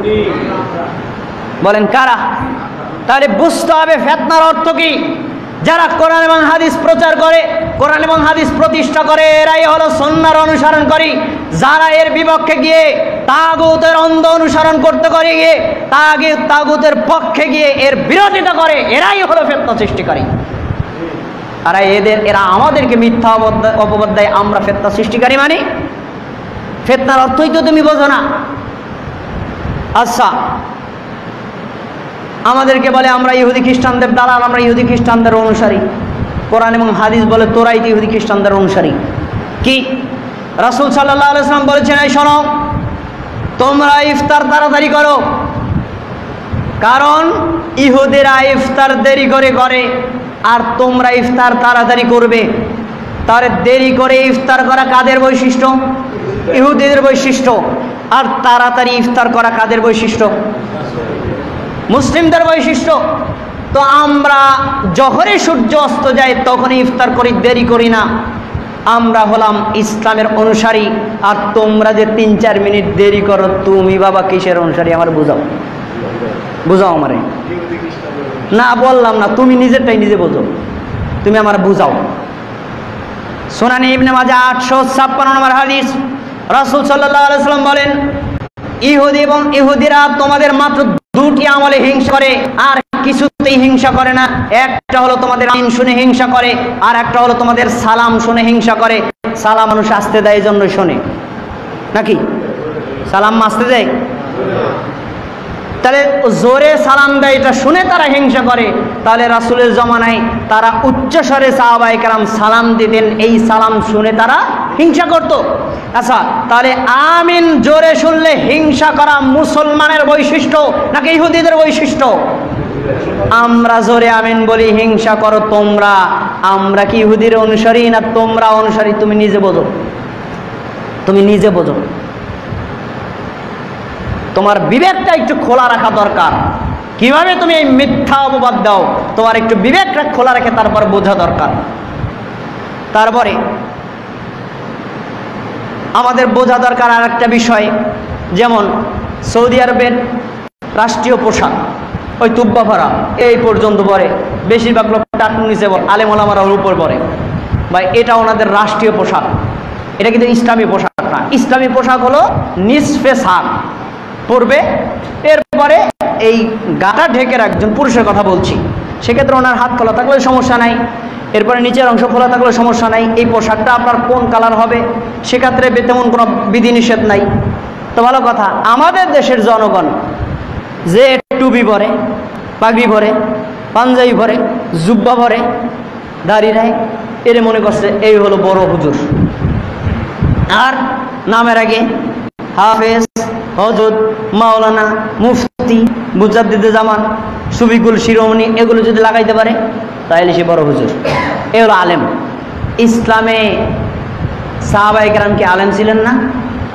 বলেন কারা? তাহলে বুঝতে হবে ফেতনার অর্থ কি। যারা কোরআন এবং হাদিস প্রচার করে, কোরআন এবং হাদিস প্রতিষ্ঠা করে, এরাই হলো সুন্নাহর অনুসরণ করি। যারা এর বিপক্ষে গিয়ে তাগুতের অন্ধ অনুসরণ করতে করে গিয়ে তাগে তাগুতের পক্ষে গিয়ে এর বিরোধিতা করে, এরাই হলো ফিতনা সৃষ্টিকারী। আর এদের এরা আমাদেরকে মিথ্যা অপবাদ দেয়, আমরা ফিতনা সৃষ্টিকারী মানি। ফিতনার অর্থই তো তুমি বোঝো না। আচ্ছা, আমাদেরকে বলে আমরা ইহুদি খ্রিস্টানদের দালাল, আমরা ইহুদি খ্রিস্টানদের অনুসারী। কোরআন এবং হাদিস বলে তোরাই তো ইহুদি খ্রিস্টানদের অনুসারী। কি রাসূল সাল্লাল্লাহু আলাইহি ওয়াসাল্লাম বলেছেন, এই শোনো, তোমরা ইফতার তাড়াতাড়ি করো, কারণ ইহুদিরা ইফতার দেরি করে করে আর তোমরা ইফতার তাড়াতাড়ি করবে। তার দেরি করে ইফতার করা কাদের বৈশিষ্ট্য? ইহুদিদের বৈশিষ্ট্য। আর তাড়াতাড়ি ইফতার করা কাদের বৈশিষ্ট্য? মুসলিমদের বৈশিষ্ট্য। তো আমরা যখনই সূর্য অস্ত যায় তখনই ইফতার করি, দেরি করি না। আমরা হলাম ইসলামের অনুসারী। আর তোমরা যে তিন চার মিনিট দেরি করো, তুমি বাবা কিসের অনুসারী? আমার বুঝাও, বুঝাও আমারে। না বললাম না, তুমি নিজেরটাই নিজে বোঝো, তুমি আমার বুঝাও। সুনানে ইবনে মাজাহ আটশো ছাপ্পান্ন নম্বর হাদিস, রাসূল সাল্লাল্লাহু আলাইহি ওয়াসাল্লাম বলেন, ইহুদি এবং ইহুদিরা তোমাদের মাত্র দুটি আমলে হিংসা করে, আর কিছুতেই হিংসা করে না। একটা হলো তোমাদের আইন শুনে হিংসা করে, আর একটা হলো তোমাদের সালাম শুনে হিংসা করে। সালাম মানুষ আসতে দেয় এই জন্য শোনে, নাকি? সালাম আসতে দেয়? তাহলে জোরে সালাম দেয়, এটা শুনে তারা হিংসা করে। তাহলে রাসূলের জমানায় তারা উচ্চস্বরে সাহাবায়ে কেরাম সালাম দিতেন, এই সালাম শুনে তারা হিংসা করত। আচ্ছা, তাহলে আমিন জোরে শুনলে হিংসা করা মুসলমানের বৈশিষ্ট্য নাকি ইহুদিদের বৈশিষ্ট্য? আমরা জোরে আমিন বলি, হিংসা করো তোমরা। আমরা কি ইহুদির অনুসারী না তোমরা অনুসারী? তুমি নিজে বোঝো, তুমি নিজে বোঝো। তোমার বিবেকটা একটু খোলা রাখা দরকার। কিভাবে তুমি এই মিথ্যা অপবাদ দাও, তোমার একটু বিবেকটা খোলা রেখে তারপর বোঝা দরকার। তারপরে আমাদের বোঝা দরকার আর একটা বিষয়, যেমন সৌদি আরবের রাষ্ট্রীয় পোশাক ওই তুব্বা ভরা এই পর্যন্ত পরে, বেশিরভাগ লোক টাটুর নিচে পরে, আলেম ওলামারা উপর পরে। ভাই, এটা ওনাদের রাষ্ট্রীয় পোশাক, এটা কিন্তু ইসলামী পোশাক না। ইসলামী পোশাক হলো নিসফে সাক পরবে, এরপরে এই গাটা ঢেকে রাখবেন। পুরুষের কথা বলছি, সেক্ষেত্রে ওনার হাত খোলা থাকলে সমস্যা নাই, এরপরে নিচের অংশ খোলা থাকলে সমস্যা নাই। এই পোশাকটা আপনার কোন কালার হবে সেক্ষেত্রে তেমন কোনো বিধিনিষেধ নাই। তো ভালো কথা, আমাদের দেশের জনগণ যে টুপি পরে, পাগড়ি পরে, পাঞ্জাবি পরে, জুব্বা পরে, দাড়ি রায়, এর মনে করছে এই হলো বড় হুজুর। আর নামের আগে হাফেজ, হযরত, মাওলানা, মুফতি, মুজাদ্দিদে জামান, সুফিকুল শিরোমণি এগুলো যদি লাগাইতে পারে তাহলে সে বড় হুজুর, এ হলো আলেম। ইসলামে সাহাবায়ে কেরাম কি আলেম ছিলেন না?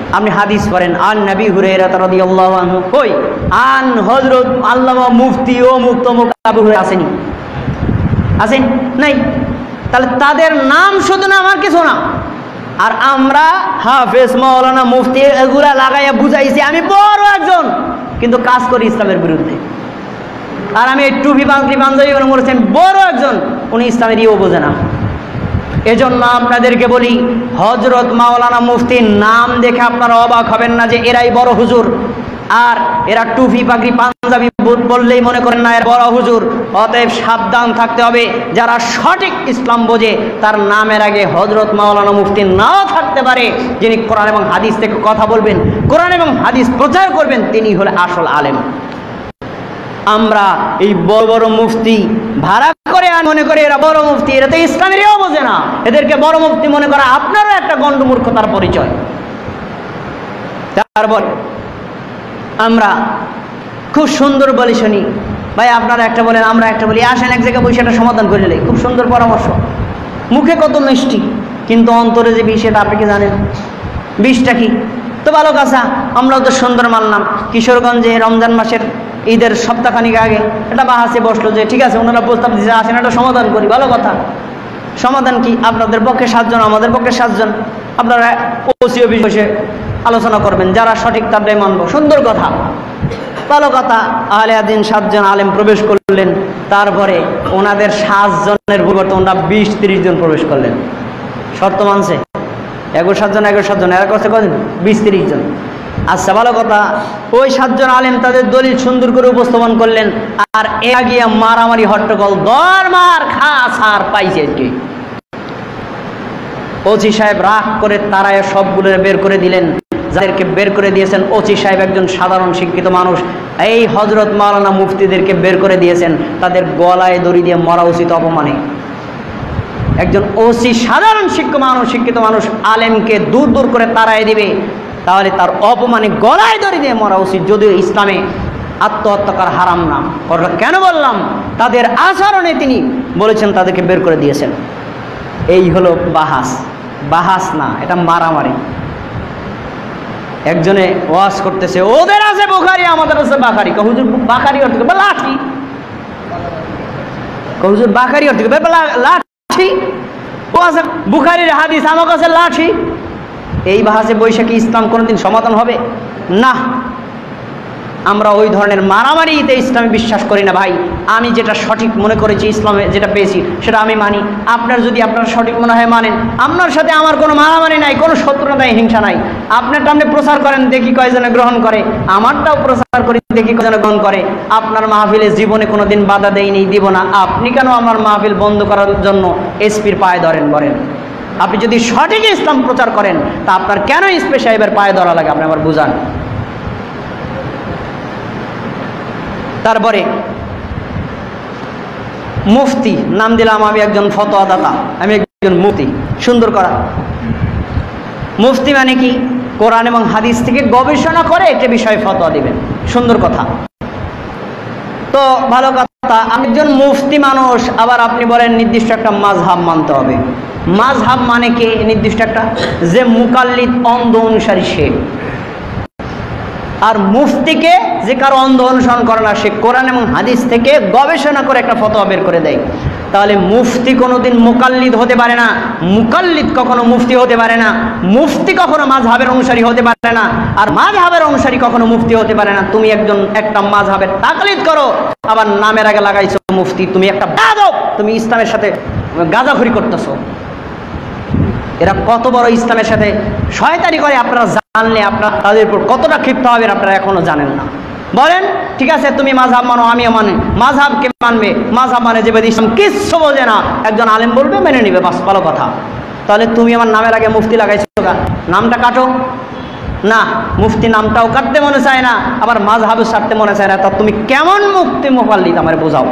আপনি হাদিস পড়েন, আন নবী হুরায়রা রাদিয়াল্লাহু আনহু, কই আন হযরত আল্লামা মুফতি ও মুক্তমুক আবু হুরায়রা আসেনি? আসেন নাই? তাহলে তাদের নাম শুধু না, আমার কিছু না। আর আমরা হাফেজ, মাওলানা, মুফতি এগুলা লাগাইয়া বুঝাইছি আমি বড় একজন, কিন্তু কাজ করি ইসলামের বিরুদ্ধে। আর আমি এই টুপি পাগড়ি পাঞ্জাবি করে বলেছেন বড় একজন, উনি ইসলামের ইও বোঝে না। এজন্য আপনাদেরকে বলি, হযরত মাওলানা মুফতির নাম দেখে আপনারা অবাক হবেন না যে এরাই বড় হুজুর, আর এরা টুপি পাগড়ি পাঞ্জাবি বললেই মনে করেন না এর বড় হুজুর। অতএব সাবধান থাকতে হবে, যারা সঠিক ইসলাম বোঝে তার নামের আগে হযরত মাওলানা মুফতি নাও থাকতে পারে, যিনি কোরআন এবং হাদিস থেকে কথা বলবেন, কোরআন এবং হাদিস প্রচার করবেন, তিনি হলে আসল আলেম। আমরা এই বড় বড় মুফতি ভাড়া করে মনে করে এরা বড় মুফতি, এরা তো ইসলামেরও বোঝে না, এদেরকে বড় মুফতি মনে করা আপনারও একটা গণ্ডমূর্খতার পরিচয়। তারপর আমরা খুব সুন্দর বলি শুনি, ভাই আপনারা একটা বলেন আমরা একটা বলি, আসেন এক জায়গায় বসে একটা সমাধান করে নেই। খুব সুন্দর পরামর্শ, মুখে কত মিষ্টি, কিন্তু অন্তরে যে বিষ এটা আপনি কি জানেন? বিষটা কি? তো ভালো কথা, আমরাও তো সুন্দর মানলাম। কিশোরগঞ্জে রমজান মাসের ঈদের সপ্তাহখানিক আগে একটা বাহাসে বসলো যে ঠিক আছে ওনারা প্রস্তাব দিচ্ছে আসেন একটা সমাধান করি। ভালো কথা, সমাধান কি? আপনাদের পক্ষে সাতজন, আমাদের পক্ষে সাতজন, আপনারা ওসি অফিস বসে আলোচনা করবেন, যারা সঠিক তারাই মানব। সুন্দর কথা, ভালো কথা। আহলে হাদিস সাতজন আলেম প্রবেশ করলেন, তারপরে ওনাদের সাতজনের পরিবর্তে ওনারা বিশ তিরিশ জন প্রবেশ করলেন। শর্ত মানছে? এগারো সাতজন এগারো সাতজন এরা করছে কদিন? বিশ তিরিশ জন। আচ্ছা ভালো কথা, ওই সাতজন আলেম তাদের দলিল সুন্দর করে উপস্থাপন করলেন, আর এ গিয়ে মারামারি হট্টগোল, দর মার খা সার পাইছে। কি ওসি সাহেব রাগ করে তারায় সবগুলো বের করে দিলেন। যাদেরকে বের করে দিয়েছেন ওসি সাহেব একজন সাধারণ শিক্ষিত মানুষ, এই হযরত মাওলানা মুফতিদেরকে বের করে দিয়েছেন, তাদের গলায় দড়ি দিয়ে মরা উচিত অপমানে। একজন ওসি সাধারণ শিক্ষিত মানুষ শিক্ষিত মানুষ আলেমকে দূর দূর করে তাড়ায় দিবে, তাহলে তার অপমানে গলায় দড়ি দিয়ে মরা উচিত, যদিও ইসলামে আত্মহত্যা করা হারাম না। কেন বললাম? তাদের আচরণে তিনি বলেছেন তাদেরকে বের করে দিয়েছেন। এই হলো বাহাস। বাহাস না, এটা মারামারি। একজনে ওয়াজ করতেছে, ওদের আছে বুখারী আমাদের আছে বাখারি। হুজুর বাখারি অর্থ কি? লাঠি। হুজুর বাখারি অর্থ কি? লাঠি। ও আছে বুখারীর হাদিস, আমার কাছে লাঠি। এই বাহাসে বৈশাখী ইসলাম কোনোদিন সমাধান হবে না। আমরা ওই ধরনের মারামারিতে ইসলামে বিশ্বাস করি না ভাই। আমি যেটা সঠিক মনে করেছি ইসলামে যেটা পেয়েছি সেটা আমি মানি। আপনার যদি আপনার সঠিক মনে হয় মানেন, আপনার সাথে আমার কোনো মারামারি নাই, কোনো শত্রুতা নাই, হিংসা নাই। আপনারটা আপনি প্রচার করেন, দেখি কয়জনে গ্রহণ করে, আমারটাও প্রচার করি, দেখি কয়জনে গ্রহণ করে। আপনার মাহফিলে জীবনে কোনো দিন বাধা দেয়নি, দিব না। আপনি কেন আমার মাহফিল বন্ধ করার জন্য এসপির পায়ে ধরেন বলেন? আপনি যদি সঠিক ইসলাম প্রচার করেন তা আপনার কেন এসপি সাহেবের পায়ে ধরা লাগে? আপনি আবার বুঝান। তারপরে মুফতি নাম দিলাম আমি, একজন ফতোয়াদাতা, আমি একজন মুফতি। সুন্দর করা মুফতি মানে কি? কোরআন এবং হাদিস থেকে গবেষণা করে একটা বিষয়ে ফতোয়া দিবেন। সুন্দর কথা। তো ভালো কথা, একজন মুফতি মানুষ, আবার আপনি বলেন নির্দিষ্ট একটা মাযহাব মানতে হবে। মাযহাব মানে কি? নির্দিষ্ট একটা, যে মুকাল্লিদ অন্ধ অনুসারী সে, আর মুফতিকে যে কারো অন্ধ অনুসরণ করে না, সে কোরআন এবং হাদিস থেকে গবেষণা করে একটা ফতোয়া বের করে দেয়। তাহলে মুফতি কোনোদিন মুকাল্লিদ হতে পারে না, মুকাল্লিদ কখনো মুফতি হতে পারে না, মুফতি কখনো মাযহাবের অনুসারী হতে পারে না, আর মাযহাবের অনুসারী কখনো মুফতি হতে পারে না। তুমি একজন একটা মাযহাবের তাকলিদ করো, আবার নামের আগে লাগাইছো মুফতি, তুমি একটা বেয়াদব, তুমি ইসলামের সাথে গাঁজাখুরি করতেছো। এরা কত বড় ইসলামের সাথে শয়তানি করে আপনারা জানলে আপনারা তাদের উপর কতটা ক্ষিপ্ত হবেন আপনারা এখনো জানেন না। বলেন ঠিক আছে তুমি মাযহাব মানো, আমিও মানি। মাযহাব কে মানবে? মাযহাব মানে যে ইসলাম কিচ্ছু বোঝে না, একজন আলেম বলবে মেনে নিবে, বাস ভালো কথা। তাহলে তুমি আমার নামের আগে মুফতি লাগাইছো, নামটা কাটো না। মুফতি নামটাও কাটতে মনে চায় না, আবার মাযহাবের সারতে মনে চায় না। তা তুমি কেমন মুফতি মুকাল্লিদ আমার বোঝাও।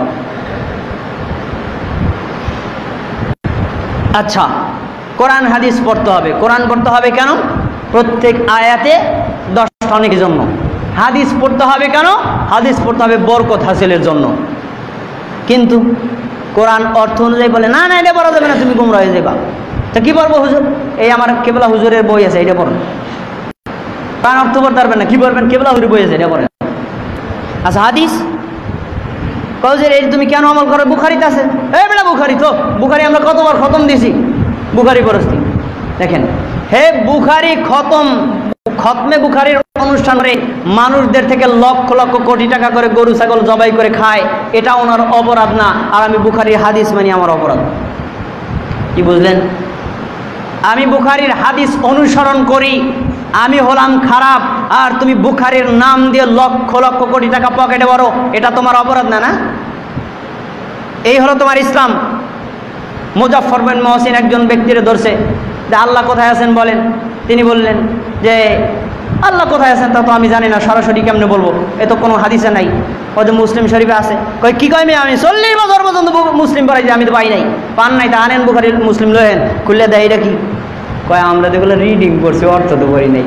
আচ্ছা, কোরআন হাদিস পড়তে হবে। কোরআন পড়তে হবে কেন? প্রত্যেক আয়াতে দশটা অনেকের জন্য। হাদিস পড়তে হবে কেন? হাদিস পড়তে হবে বরকত হাসিলের জন্য। কিন্তু কোরআন অর্থ অনুযায়ী বলে না না এটা পড়া যাবে না, তুমি গুমরা হয়ে যাবা। তা কি পড়বো হুজুর? এই আমার কেবলা হুজুরের বই আছে, এটা পড়ুন। কারণ অর্থ বলতে পারবেন না, কি বলবেন? কেবলা হুরি বইয়েছে এটা বলেন। আচ্ছা হাদিস কওজের এই তুমি কেন আমল করো? বুখারিতে আছে। এই বেটা বুখারি তো, বুখারি আমরা কতবার খতম দিছি, বুখারি পরস্তি। দেখেন হে বুখারি খতম, খতমে বুখারির অনুষ্ঠান করে মানুষদের থেকে লক্ষ লক্ষ কোটি টাকা করে গরু ছাগল জবাই করে খায়, এটা ওনার অপরাধ না। আর আমি বুখারির হাদিস মানি আমার অপরাধ। কি বুঝলেন? আমি বুখারির হাদিস অনুসরণ করি, আমি হলাম খারাপ, আর তুমি বুখারির নাম দিয়ে লক্ষ লক্ষ কোটি টাকা পকেটে ভরো, এটা তোমার অপরাধ না? না, এই হলো তোমার ইসলাম। মুজাফফর বিন মুহসিন একজন ব্যক্তির ধরছে যে আল্লাহ কোথায় আছেন বলেন। তিনি বললেন যে আল্লাহ কোথায় আছেন তা তো আমি জানি না, সরাসরি কেমনে বলবো, এ তো কোনো হাদিসে নাই। ও যে মুসলিম শরীফে আছে। কই কি কয়? আমি চল্লিশ বছর পর্যন্ত মুসলিম পড়াই, আমি তো পাই নাই। পান নাই তা আনেন বুখারি মুসলিম লয়েন, খুললে দেয়। এটা কি কয়? আমরা যেগুলো রিডিং করছি অর্থ তো করি নাই,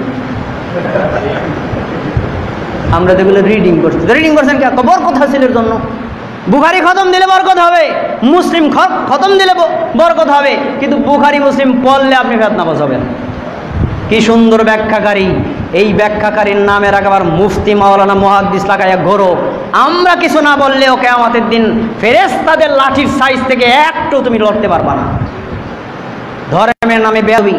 আমরা যেগুলো রিডিং করছি। রিডিং করছেন কে? বরকত হাসিলের জন্য। বুখারি খতম দিলে বরকত হবে, মুসলিম খতম দিলে বরকত হবে, কিন্তু বুখারি মুসলিম পড়লে আপনি ফেতনাবাজ হবেন। কি সুন্দর ব্যাখ্যাকারী! এই ব্যাখ্যাকারীর নামে রাখাবার মুফতি মাওলানা মুহাদ্দিস লাগাইয়া ঘোরো। আমরা কিছু না বললেও কিয়ামতের দিন ফেরেশতাদের লাঠির সাইজ থেকে একটু তুমি লড়তে পারবা না। ধর্মের নামে বেয়াদবি।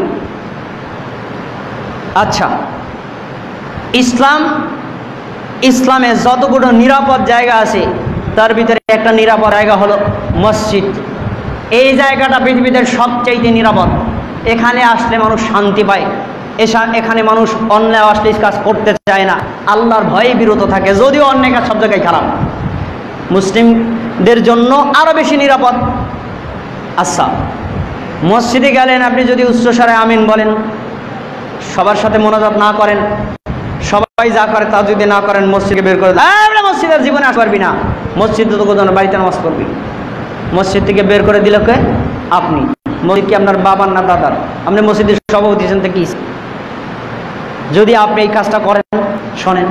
আচ্ছা, ইসলাম, ইসলামে যতগুলো নিরাপদ জায়গা আছে তার ভিতরে একটা নিরাপদ জায়গা হলো মসজিদ। এই জায়গাটা পৃথিবীতে সবচাইতে নিরাপদ। এখানে আসলে মানুষ শান্তি পায়, এখানে মানুষ অন্যায় অশ্লীল কাজ করতে চায় না, আল্লাহর ভয়ে বিরত থাকে, যদিও অন্যায় কাজ সব জায়গায় খারাপ। মুসলিমদের জন্য আরো বেশি নিরাপদ। আচ্ছা, মসজিদে গেলেন, আপনি যদি উচ্চস্বরে আমিন বলেন, সবার সাথে মোনাজাত না করেন, সবাই যা করে তা যদি না করেন, মসজিদে বের করে দেন। মসজিদের জীবনে আসতে পারবি না, মসজিদে তো কোথাও বাড়িতে নামাজ পড়বি। মসজিদ থেকে বের করে দিল কে? আপনি। মসজিদ কি আপনার বাবার না দাদার? আপনি মসজিদের সভাপতি ছিলেন তো কি? যদি আপনি এই কাজটা করেন, শোনেন,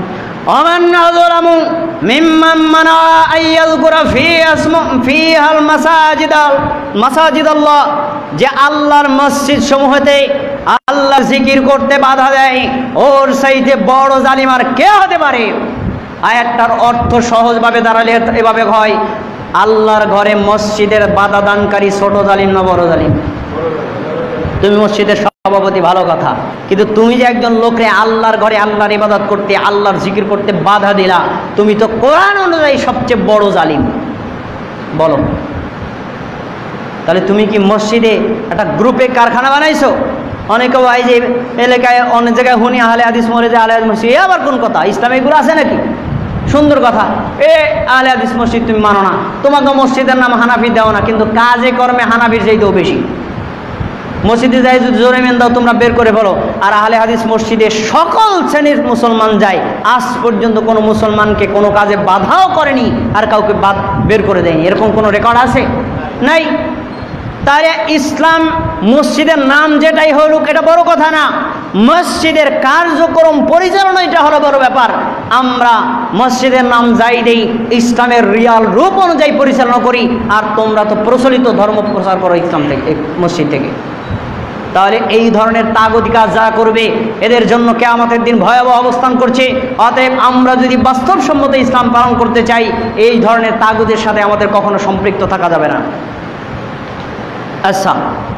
যে আল্লাহর মসজিদ সমূহতে আল্লাহর জিকির করতে বাধা দেয়, ওর চাইতে বড় জালিম আর কে হতে পারে? আয়াতটার অর্থ সহজভাবে দাঁড়ালে এভাবে হয়, আল্লাহর ঘরে মসজিদের বাধা দানকারী ছোট জালিম না বড় জালিম? তুমি মসজিদের সভাপতি, ভালো কথা, কিন্তু তুমি যে একজন লোকরে আল্লাহর ঘরে আল্লাহর ইবাদত করতে, আল্লাহর জিকির করতে বাধা দিলা, তুমি তো কোরআন অনুযায়ী সবচেয়ে বড় জালিম। বলো, তাহলে তুমি কি মসজিদে একটা গ্রুপে কারখানা বানাইছো? অনেকে ভাই যে এলাকায় অনেক জায়গায় হুনি আহলে হাদিস মরে যায়, আহলে হাদিস মসজিদ, এ আবার কোন কথা? ইসলামে এগুলো আছে নাকি? সুন্দর কথা, এ আহলে হাদিস মসজিদ তুমি মানো না, তোমাকে মসজিদের নাম হানাফি দাও না, কিন্তু কাজে কর্মে হানাফির চাইতেও বেশি। মসজিদে যাই যদি জোরে মেন দাও, তোমরা বের করে বলো। আর আহলে হাদিস মসজিদে সকল শ্রেণীর মুসলমান যায়, আজ পর্যন্ত কোনো মুসলমানকে কোনো কাজে বাধাও করেনি আর কাউকে বাদ বের করে দেয়নি, এরকম কোনো রেকর্ড আছে? নাই। তাহলে ইসলাম মসজিদের নাম যেটাই হলুক এটা বড় কথা না, মসজিদের কার্যক্রম পরিচালনা এটা হলো বড় ব্যাপার। আমরা মসজিদের নাম যাই দেই, ইসলামের রিয়াল রূপ অনুযায়ী পরিচালনা করি, আর তোমরা তো প্রচলিত ধর্ম প্রচার করো ইসলাম থেকে, মসজিদ থেকে। তাহলে এই ধরনের তাগুতি কাজ যারা করবে, এদের জন্য কিয়ামতের দিন ভয়াবহ অবস্থান করছে। অতএব আমরা যদি বাস্তবসম্মত ইসলাম পালন করতে চাই, এই ধরনের তাগুতের সাথে আমাদের কখনো সম্পৃক্ত থাকা যাবে না। আচ্ছা,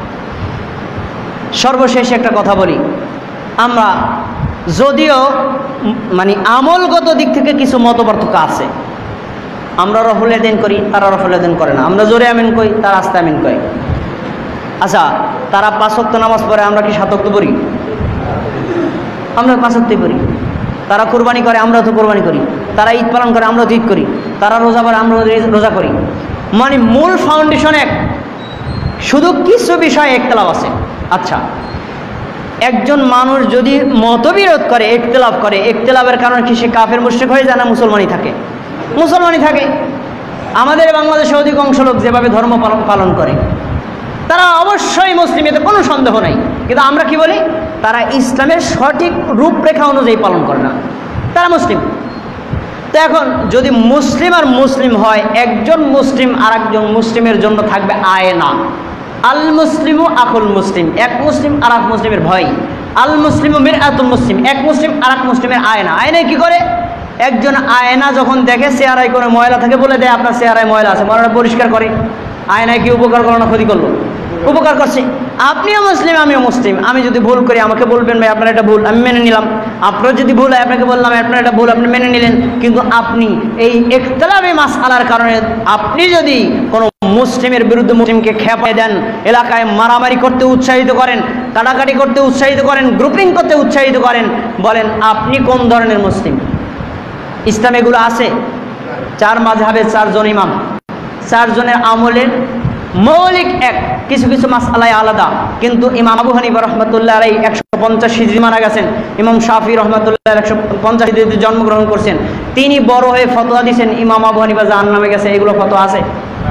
সর্বশেষ একটা কথা বলি, আমরা যদিও মানে আমলগত দিক থেকে কিছু মতপার্থক্য আছে, আমরা রফুল ইয়াদাইন করি, তারা রফুল ইয়াদাইন করে না, আমরা জোরে আমিন কই, তারা আস্তে আমিন কয়। আচ্ছা, তারা পাঁচ ওয়াক্ত নামাজ পড়ে, আমরা কি সাত ওয়াক্ত পড়ি? আমরা পাঁচ ওয়াক্তই পড়ি। তারা কোরবানি করে, আমরা তো কোরবানি করি। তারা ঈদ পালন করে, আমরা তো ঈদ করি। তারা রোজা করে, আমরা রোজা করি। মানে মূল ফাউন্ডেশন এক, শুধু কিছু বিষয়ে একতলাফ আছে। আচ্ছা, একজন মানুষ যদি মতবিরোধ করে, একতলাফ করে, একতলাফের কারণে কি সে কাফের মুশরিক হয়ে যায় না মুসলমানই থাকে? মুসলমানই থাকে। আমাদের বাংলাদেশে অধিকাংশ লোক যেভাবে ধর্ম পালন করে, তারা অবশ্যই মুসলিম, এতে কোনো সন্দেহ নাই, কিন্তু আমরা কি বলি? তারা ইসলামের সঠিক রূপরেখা অনুযায়ী পালন করে না, তারা মুসলিম। তো এখন যদি মুসলিম আর মুসলিম হয়, একজন মুসলিম আর একজন মুসলিমের জন্য থাকবে আয়না। আল মুসলিমু আকুল মুসলিম, এক মুসলিম আর এক মুসলিমের ভয়। আল মুসলিম মিরআতুল মুসলিম, এক মুসলিম আর এক মুসলিমের আয়না। আয়নায় কি করে? একজন আয়না যখন দেখে চেহারায় কোনো ময়লা থাকে বলে দেয় আপনার চেহারায় ময়লা আছে, ময়লাটা পরিষ্কার করে। আয়নায় কি উপকার করলো না ক্ষতি করলো? উপকার করছে। আপনিও মুসলিম আমিও মুসলিম, আমি যদি ভুল করি আমাকে বলবেন ভাই আপনার এটা ভুল, আমি মেনে নিলাম। আপনার যদি ভুল হয় আপনাকে বললাম আপনার এটা ভুল, আপনি মেনে নিলেন। কিন্তু আপনি এই ইখতিলাফি মাসআলার কারণে আপনি যদি কোনো মুসলিমের বিরুদ্ধে মুসলিমকে খেপায় দেন, এলাকায় মারামারি করতে উৎসাহিত করেন, কাটাকাটি করতে উৎসাহিত করেন, গ্রুপিং করতে উৎসাহিত করেন, বলেন আপনি কোন ধরনের মুসলিম? ইসলাম এগুলো আছে। চার মাযহাবের চারজন ইমাম, চারজনের আমলের মৌলিক এক, কিছু কিছু মাসআলায় আলাদা। কিন্তু ইমাম আবু হানিফা রহমতুল্লাহ আলাইহি একশো পঞ্চাশ হিজরি মারা গেছেন, ইমাম শাফি রহমতুল্লাহ একশো পঞ্চাশ হিজরিতে জন্মগ্রহণ করছেন। তিনি বড় হয়ে ফতোয়া দিয়েছেন ইমাম আবু হানিফা জাহান্নামে গেছে, এগুলো ফতোয়া আছে?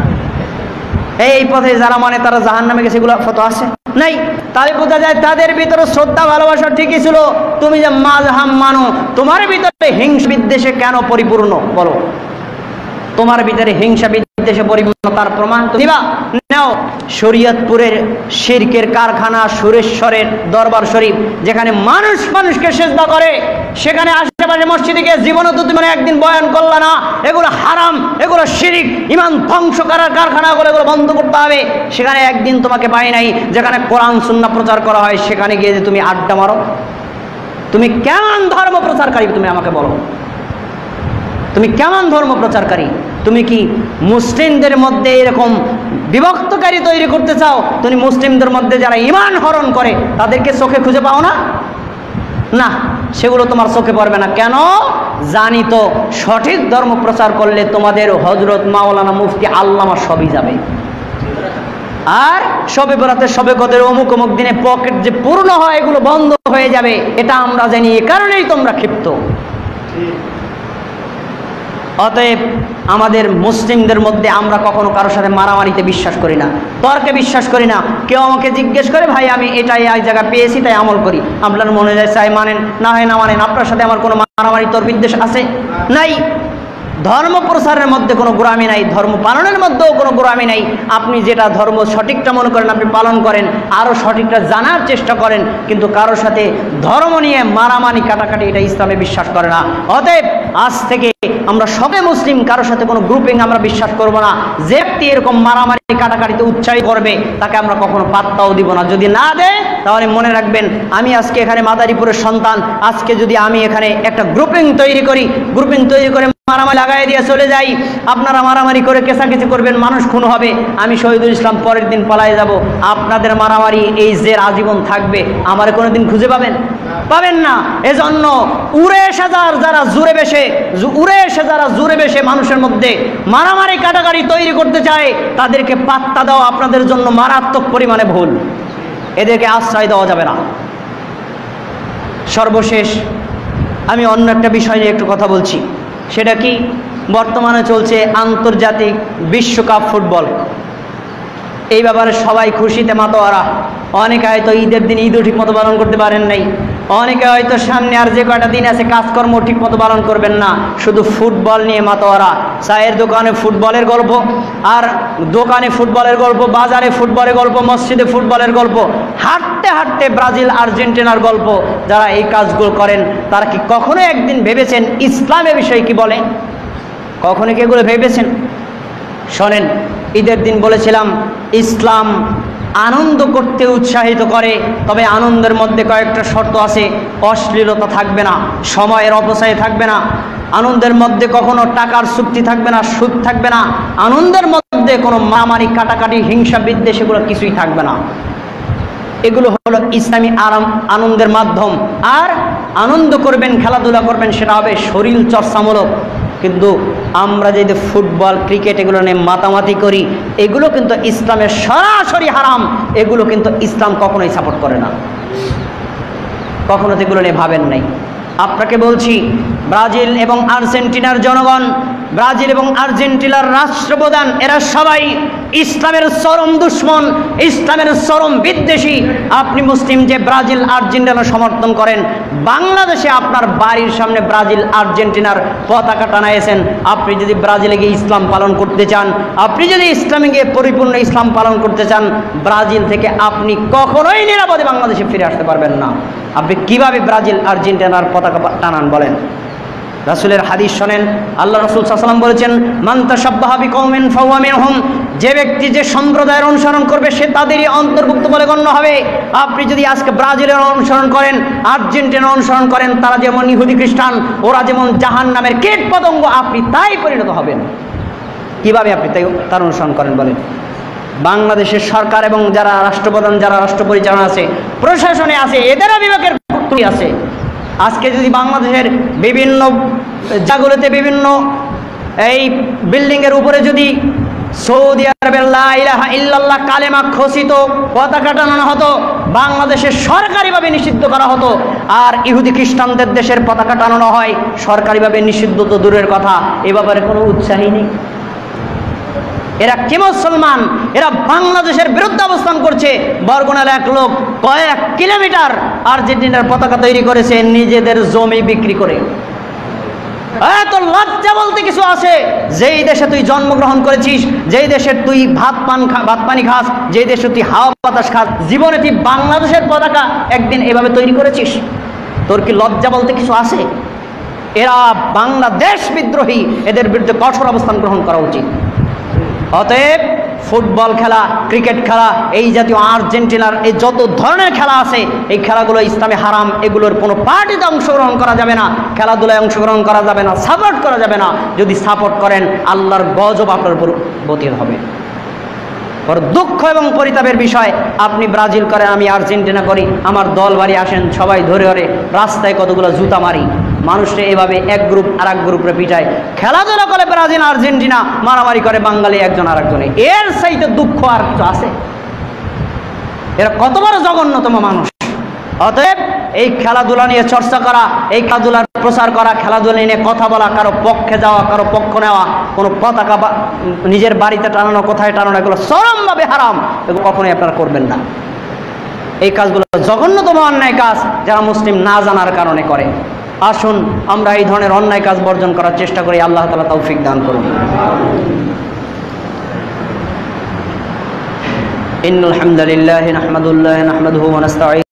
এই পথে যারা মানে তারা জাহান্নামে গেছে, এগুলো ফতোয়া আছে? নাই। তাহলে বোঝা যায় তাদের ভিতরে শ্রদ্ধা ভালোবাসা ঠিকই ছিল। তুমি যে মাযহাব মানো, তোমার ভিতরে হিংসা বিদ্বেষে কেন পরিপূর্ণ? বলো, তোমার ভিতরে হিংসা বিদ্বেষে পরিপূর্ণ, তার প্রমাণ তো দিবা। নাও শরীয়তপুরের শিরকের কারখানা সুরেশ্বরের দরবার শরীফ, যেখানে মানুষ মানুষকে সিজদা করে, সেখানে আশেপাশে মসজিদে গিয়ে জীবনে তো তুমি একদিন বয়ান করলা না এগুলো হারাম, এগুলো শিরিক, ইমান ধ্বংস করার কারখানা করে, এগুলো বন্ধ করতে হবে। সেখানে একদিন তোমাকে পাই নাই যেখানে কোরআন সুন্নাহ প্রচার করা হয়, সেখানে গিয়ে যে তুমি আড্ডা মারো। তুমি কেমন ধর্ম প্রচারকারী তুমি আমাকে বলো? তুমি কেমন ধর্ম প্রচারকারী? তুমি কি মুসলিমদের মধ্যে এরকম বিভক্তকারী তৈরি করতে চাও? তুমি মুসলিমদের মধ্যে যারা ঈমান হরণ করে তাদেরকে চোখে খুঁজে পাও না? না, সেগুলো তোমার চোখে পড়বে না। কেন? জানি তো সঠিক ধর্ম প্রচার করলে তোমাদের হযরত মাওলানা মুফতি আল্লামা সবই যাবে। আর সবে বরাতে সবে কদের অমুক অমুক দিনে পকেট যে পূর্ণ হয় এগুলো বন্ধ হয়ে যাবে, এটা আমরা জানি। এ কারণেই তোমরা ক্ষিপ্ত। অতএব আমাদের মুসলিমদের মধ্যে আমরা কখনো কারোর সাথে মারামারিতে বিশ্বাস করি না, তর্কে বিশ্বাস করি না। কেউ আমাকে জিজ্ঞেস করে ভাই আমি এটাই এক জায়গায় পেয়েছি তাই আমল করি, আপনার মনে যায় চাই মানেন, না হয় না মানেন। আপনার সাথে আমার কোনো মারামারি তর্ক বিদ্বেষ আছে? নাই। ধর্ম প্রচারের মধ্যে কোনো গোঁড়ামি নাই, ধর্ম পালনের মধ্যেও কোনো গোঁড়ামি নাই। আপনি যেটা ধর্ম সঠিকটা মনে করেন আপনি পালন করেন, আরও সঠিকটা জানার চেষ্টা করেন, কিন্তু কারোর সাথে ধর্ম নিয়ে মারামারি কাটাকাটি এটা ইসলামে বিশ্বাস করে না। অতএব আজ থেকে আমরা সবে মুসলিম, কারোর সাথে কোনো গ্রুপিং আমরা বিশ্বাস করব না। যে ব্যক্তি এরকম মারামারি কাটাকাটিতে উৎসাহিত করবে তাকে আমরা কখনো পাত্তাও দিব না। যদি না দেয় তাহলে মনে রাখবেন আমি আজকে এখানে মাদারীপুরের সন্তান, আজকে যদি আমি এখানে একটা গ্রুপিং তৈরি করি, গ্রুপিং তৈরি করে মারামারি লাগাই দিয়ে চলে যাই, আপনারা মারামারি করে কেসাকেসি করবেন, মানুষ খুন হবে, আমি শহীদুল ইসলাম পরের দিন পালায় যাব, আপনাদের মারামারি এই জের আজীবন থাকবে। আমার কোনোদিন খুঁজে পাবেন? পাবেন না। এজন্য উড়ে এসে যারা জুড়ে বেশে উড়ে এসে যারা জুড়ে বেশে মানুষের মধ্যে মারামারি কাটাকাটি তৈরি করতে চায় তাদেরকে পাত্তা দেওয়া আপনাদের জন্য মারাত্মক পরিমাণে ভুল। এদেরকে আশ্রয় দেওয়া যাবে না। সর্বশেষ আমি অন্য একটা বিষয় নিয়ে একটু কথা বলছি। সেটা কি? বর্তমানে চলছে আন্তর্জাতিক বিশ্বকাপ ফুটবল। এই ব্যাপারে সবাই খুশিতে মাতোয়ারা। অনেকে হয়তো ঈদের দিন ঈদও ঠিক মতো পালন করতে পারেন নাই, অনেকে হয়তো সামনে আর যে কয়টা দিন আছে কাজকর্ম ঠিক মতো পালন করবেন না, শুধু ফুটবল নিয়ে মাতোয়ারা। চায়ের দোকানে ফুটবলের গল্প, আর দোকানে ফুটবলের গল্প, বাজারে ফুটবলের গল্প, মসজিদে ফুটবলের গল্প, হাঁটতে হাঁটতে ব্রাজিল আর্জেন্টিনার গল্প। যারা এই কাজগুলো করেন তারা কি কখনো একদিন ভেবেছেন ইসলামের বিষয়ে কি বলে? কখনো কি এগুলো ভেবেছেন? শোনেন, ঈদের দিন বলেছিলাম ইসলাম আনন্দ করতে উৎসাহিত করে, তবে আনন্দের মধ্যে কয়েকটা শর্ত আছে। অশ্লীলতা থাকবে না, সময়ের অপচয় থাকবে না, আনন্দের মধ্যে কখনো টাকার চুক্তি থাকবে না, সুদ থাকবে না, আনন্দের মধ্যে কোনো মারামারি কাটাকাটি হিংসা বিদ্বেষ এগুলো কিছুই থাকবে না। এগুলো হলো ইসলামী আরাম আনন্দের মাধ্যম। আর আনন্দ করবেন, খেলাধুলা করবেন, সেটা হবে শরীর চর্চামূলক। কিন্তু আমরা যদি ফুটবল ক্রিকেট এগুলো নিয়ে মাতামাতি করি, এগুলো কিন্তু ইসলামের সরাসরি হারাম। এগুলো কিন্তু ইসলাম কখনোই সাপোর্ট করে না, কখনো তো এগুলো নিয়ে ভাবেন নাই। আপনাকে বলছি, ব্রাজিল এবং আর্জেন্টিনার জনগণ, ব্রাজিল এবং আর্জেন্টিনার রাষ্ট্রপ্রধান, এরা সবাই ইসলামের চরম দুশ্মন, ইসলামের চরম বিদ্বেষী আপনি মুসলিম যে ব্রাজিল আর্জেন্টিনা সমর্থন করেন, বাংলাদেশে আপনার বাড়ির সামনে ব্রাজিল আর্জেন্টিনার পতাকা টানাইছেন। আপনি যদি ব্রাজিলে গিয়ে ইসলাম পালন করতে চান, আপনি যদি ইসলামে গিয়ে পরিপূর্ণ ইসলাম পালন করতে চান, ব্রাজিল থেকে আপনি কখনোই নিরাপদে বাংলাদেশে ফিরে আসতে পারবেন না। আপনি কিভাবে ব্রাজিল আর্জেন্টিনার পতাকা টানান বলেন? রাসূলের হাদিস শোনেন, আল্লাহ রাসূল সাল্লাল্লাহু আলাইহি ওয়াসাল্লাম বলেছেন, মান তাশাব্বাহা বিকওমিন ফাহুয়া মিনহুম, যে ব্যক্তি যে সম্প্রদায়ের অনুসরণ করবে সে তাদেরই অন্তর্ভুক্ত বলে গণ্য হবে। আপনি যদি আজকে ব্রাজিলের অনুসরণ করেন, আর্জেন্টিনার অনুসরণ করেন, তারা যেমন ইহুদি খ্রিস্টান, ওরা যেমন জাহান্নামের কীট পতঙ্গ, আপনি তাই পরিণত হবেন। কিভাবে আপনি তাই তার অনুসরণ করেন বলেন? বাংলাদেশের সরকার এবং যারা রাষ্ট্রপ্রধান, যারা রাষ্ট্র পরিচালনা আছে, প্রশাসনে আছে, এদেরও বিবেকের ত্রুটি আছে। আজকে যদি বাংলাদেশের বিভিন্ন জায়গাগুলোতে বিভিন্ন এই বিল্ডিংয়ের উপরে যদি সৌদি আরবের লা ইলাহা ইল্লাল্লাহ কালেমা খচিত পতাকা টানানো হতো, বাংলাদেশের সরকারিভাবে নিষিদ্ধ করা হতো। আর ইহুদি খ্রিস্টানদের দেশের পতাকা টানানো হয়, সরকারিভাবে নিষিদ্ধ তো দূরের কথা, এ ব্যাপারে কোনো উৎসাহী নেই। এরা কি মুসলমান? এরা বাংলাদেশের বিরুদ্ধে অবস্থান করছে। বরগুনার এক লোক কয়েক কিলোমিটার আর্জেন্টিনার পতাকা তৈরি করেছে নিজেদের জমি বিক্রি করে। এত লজ্জা বলতে কিছু আছে? যেই দেশে তুই জন্মগ্রহণ করেছিস, যেই দেশে তুই ভাত পান খা ভাত পানি খাস, যেই দেশে তুই হাওয়া বাতাস খাস, জীবনে তুই বাংলাদেশের পতাকা একদিন এভাবে তৈরি করেছিস? তোর কি লজ্জা বলতে কিছু আছে? এরা বাংলাদেশ বিদ্রোহী, এদের বিরুদ্ধে কঠোর অবস্থান গ্রহণ করা উচিত। অতএব ফুটবল খেলা, ক্রিকেট খেলা, এই জাতীয় আর্জেন্টিনার এই যত ধরনের খেলা আছে, এই খেলাগুলো ইসলামে হারাম। এগুলোর কোনো পার্টিতে অংশগ্রহণ করা যাবে না, খেলাধুলায় অংশগ্রহণ করা যাবে না, সাপোর্ট করা যাবে না। যদি সাপোর্ট করেন, আল্লাহর গজব আপনার উপর পতিত হবে। বড় দুঃখ এবং পরিতাপের বিষয়, আপনি ব্রাজিল করেন, আমি আর্জেন্টিনা করি, আমার দল বাড়ি আসেন, সবাই ধরে ধরে রাস্তায় কতগুলো জুতা মারি। মানুষে এভাবে এক গ্রুপ আর এক গ্রুপে পিটায়। খেলাধুলা করে ব্রাজিল আর্জেন্টিনা, মারামারি করে বাঙালি একজন আর একজনে। এর চাইতে দুঃখ আর কিছু আছে? এরা কত বড় জঘন্যতম মানুষ। অতএব এই খেলাধুলা নিয়ে চর্চা করা, এই খেলাধুলার প্রচার করা, খেলাধুলা নিয়ে কথা বলা, কারো পক্ষে যাওয়া, কারো পক্ষ নেওয়া, কোনো পতাকা নিজের বাড়িতে টানানো, কোথায় টানানো, এগুলো চরমভাবে হারাম। এগুলো কখনোই আপনারা করবেন না। এই কাজগুলো জঘন্যতম অন্যায় কাজ, যারা মুসলিম না জানার কারণে করে। আসুন আমরা এই ধরনের অন্যায় কাজ বর্জন করার চেষ্টা করি। আল্লাহ তাআলা তৌফিক দান করুন। ইন্নাল হামদালিল্লাহি নাহমাদুহু ওয়া নাস্তাঈনুহু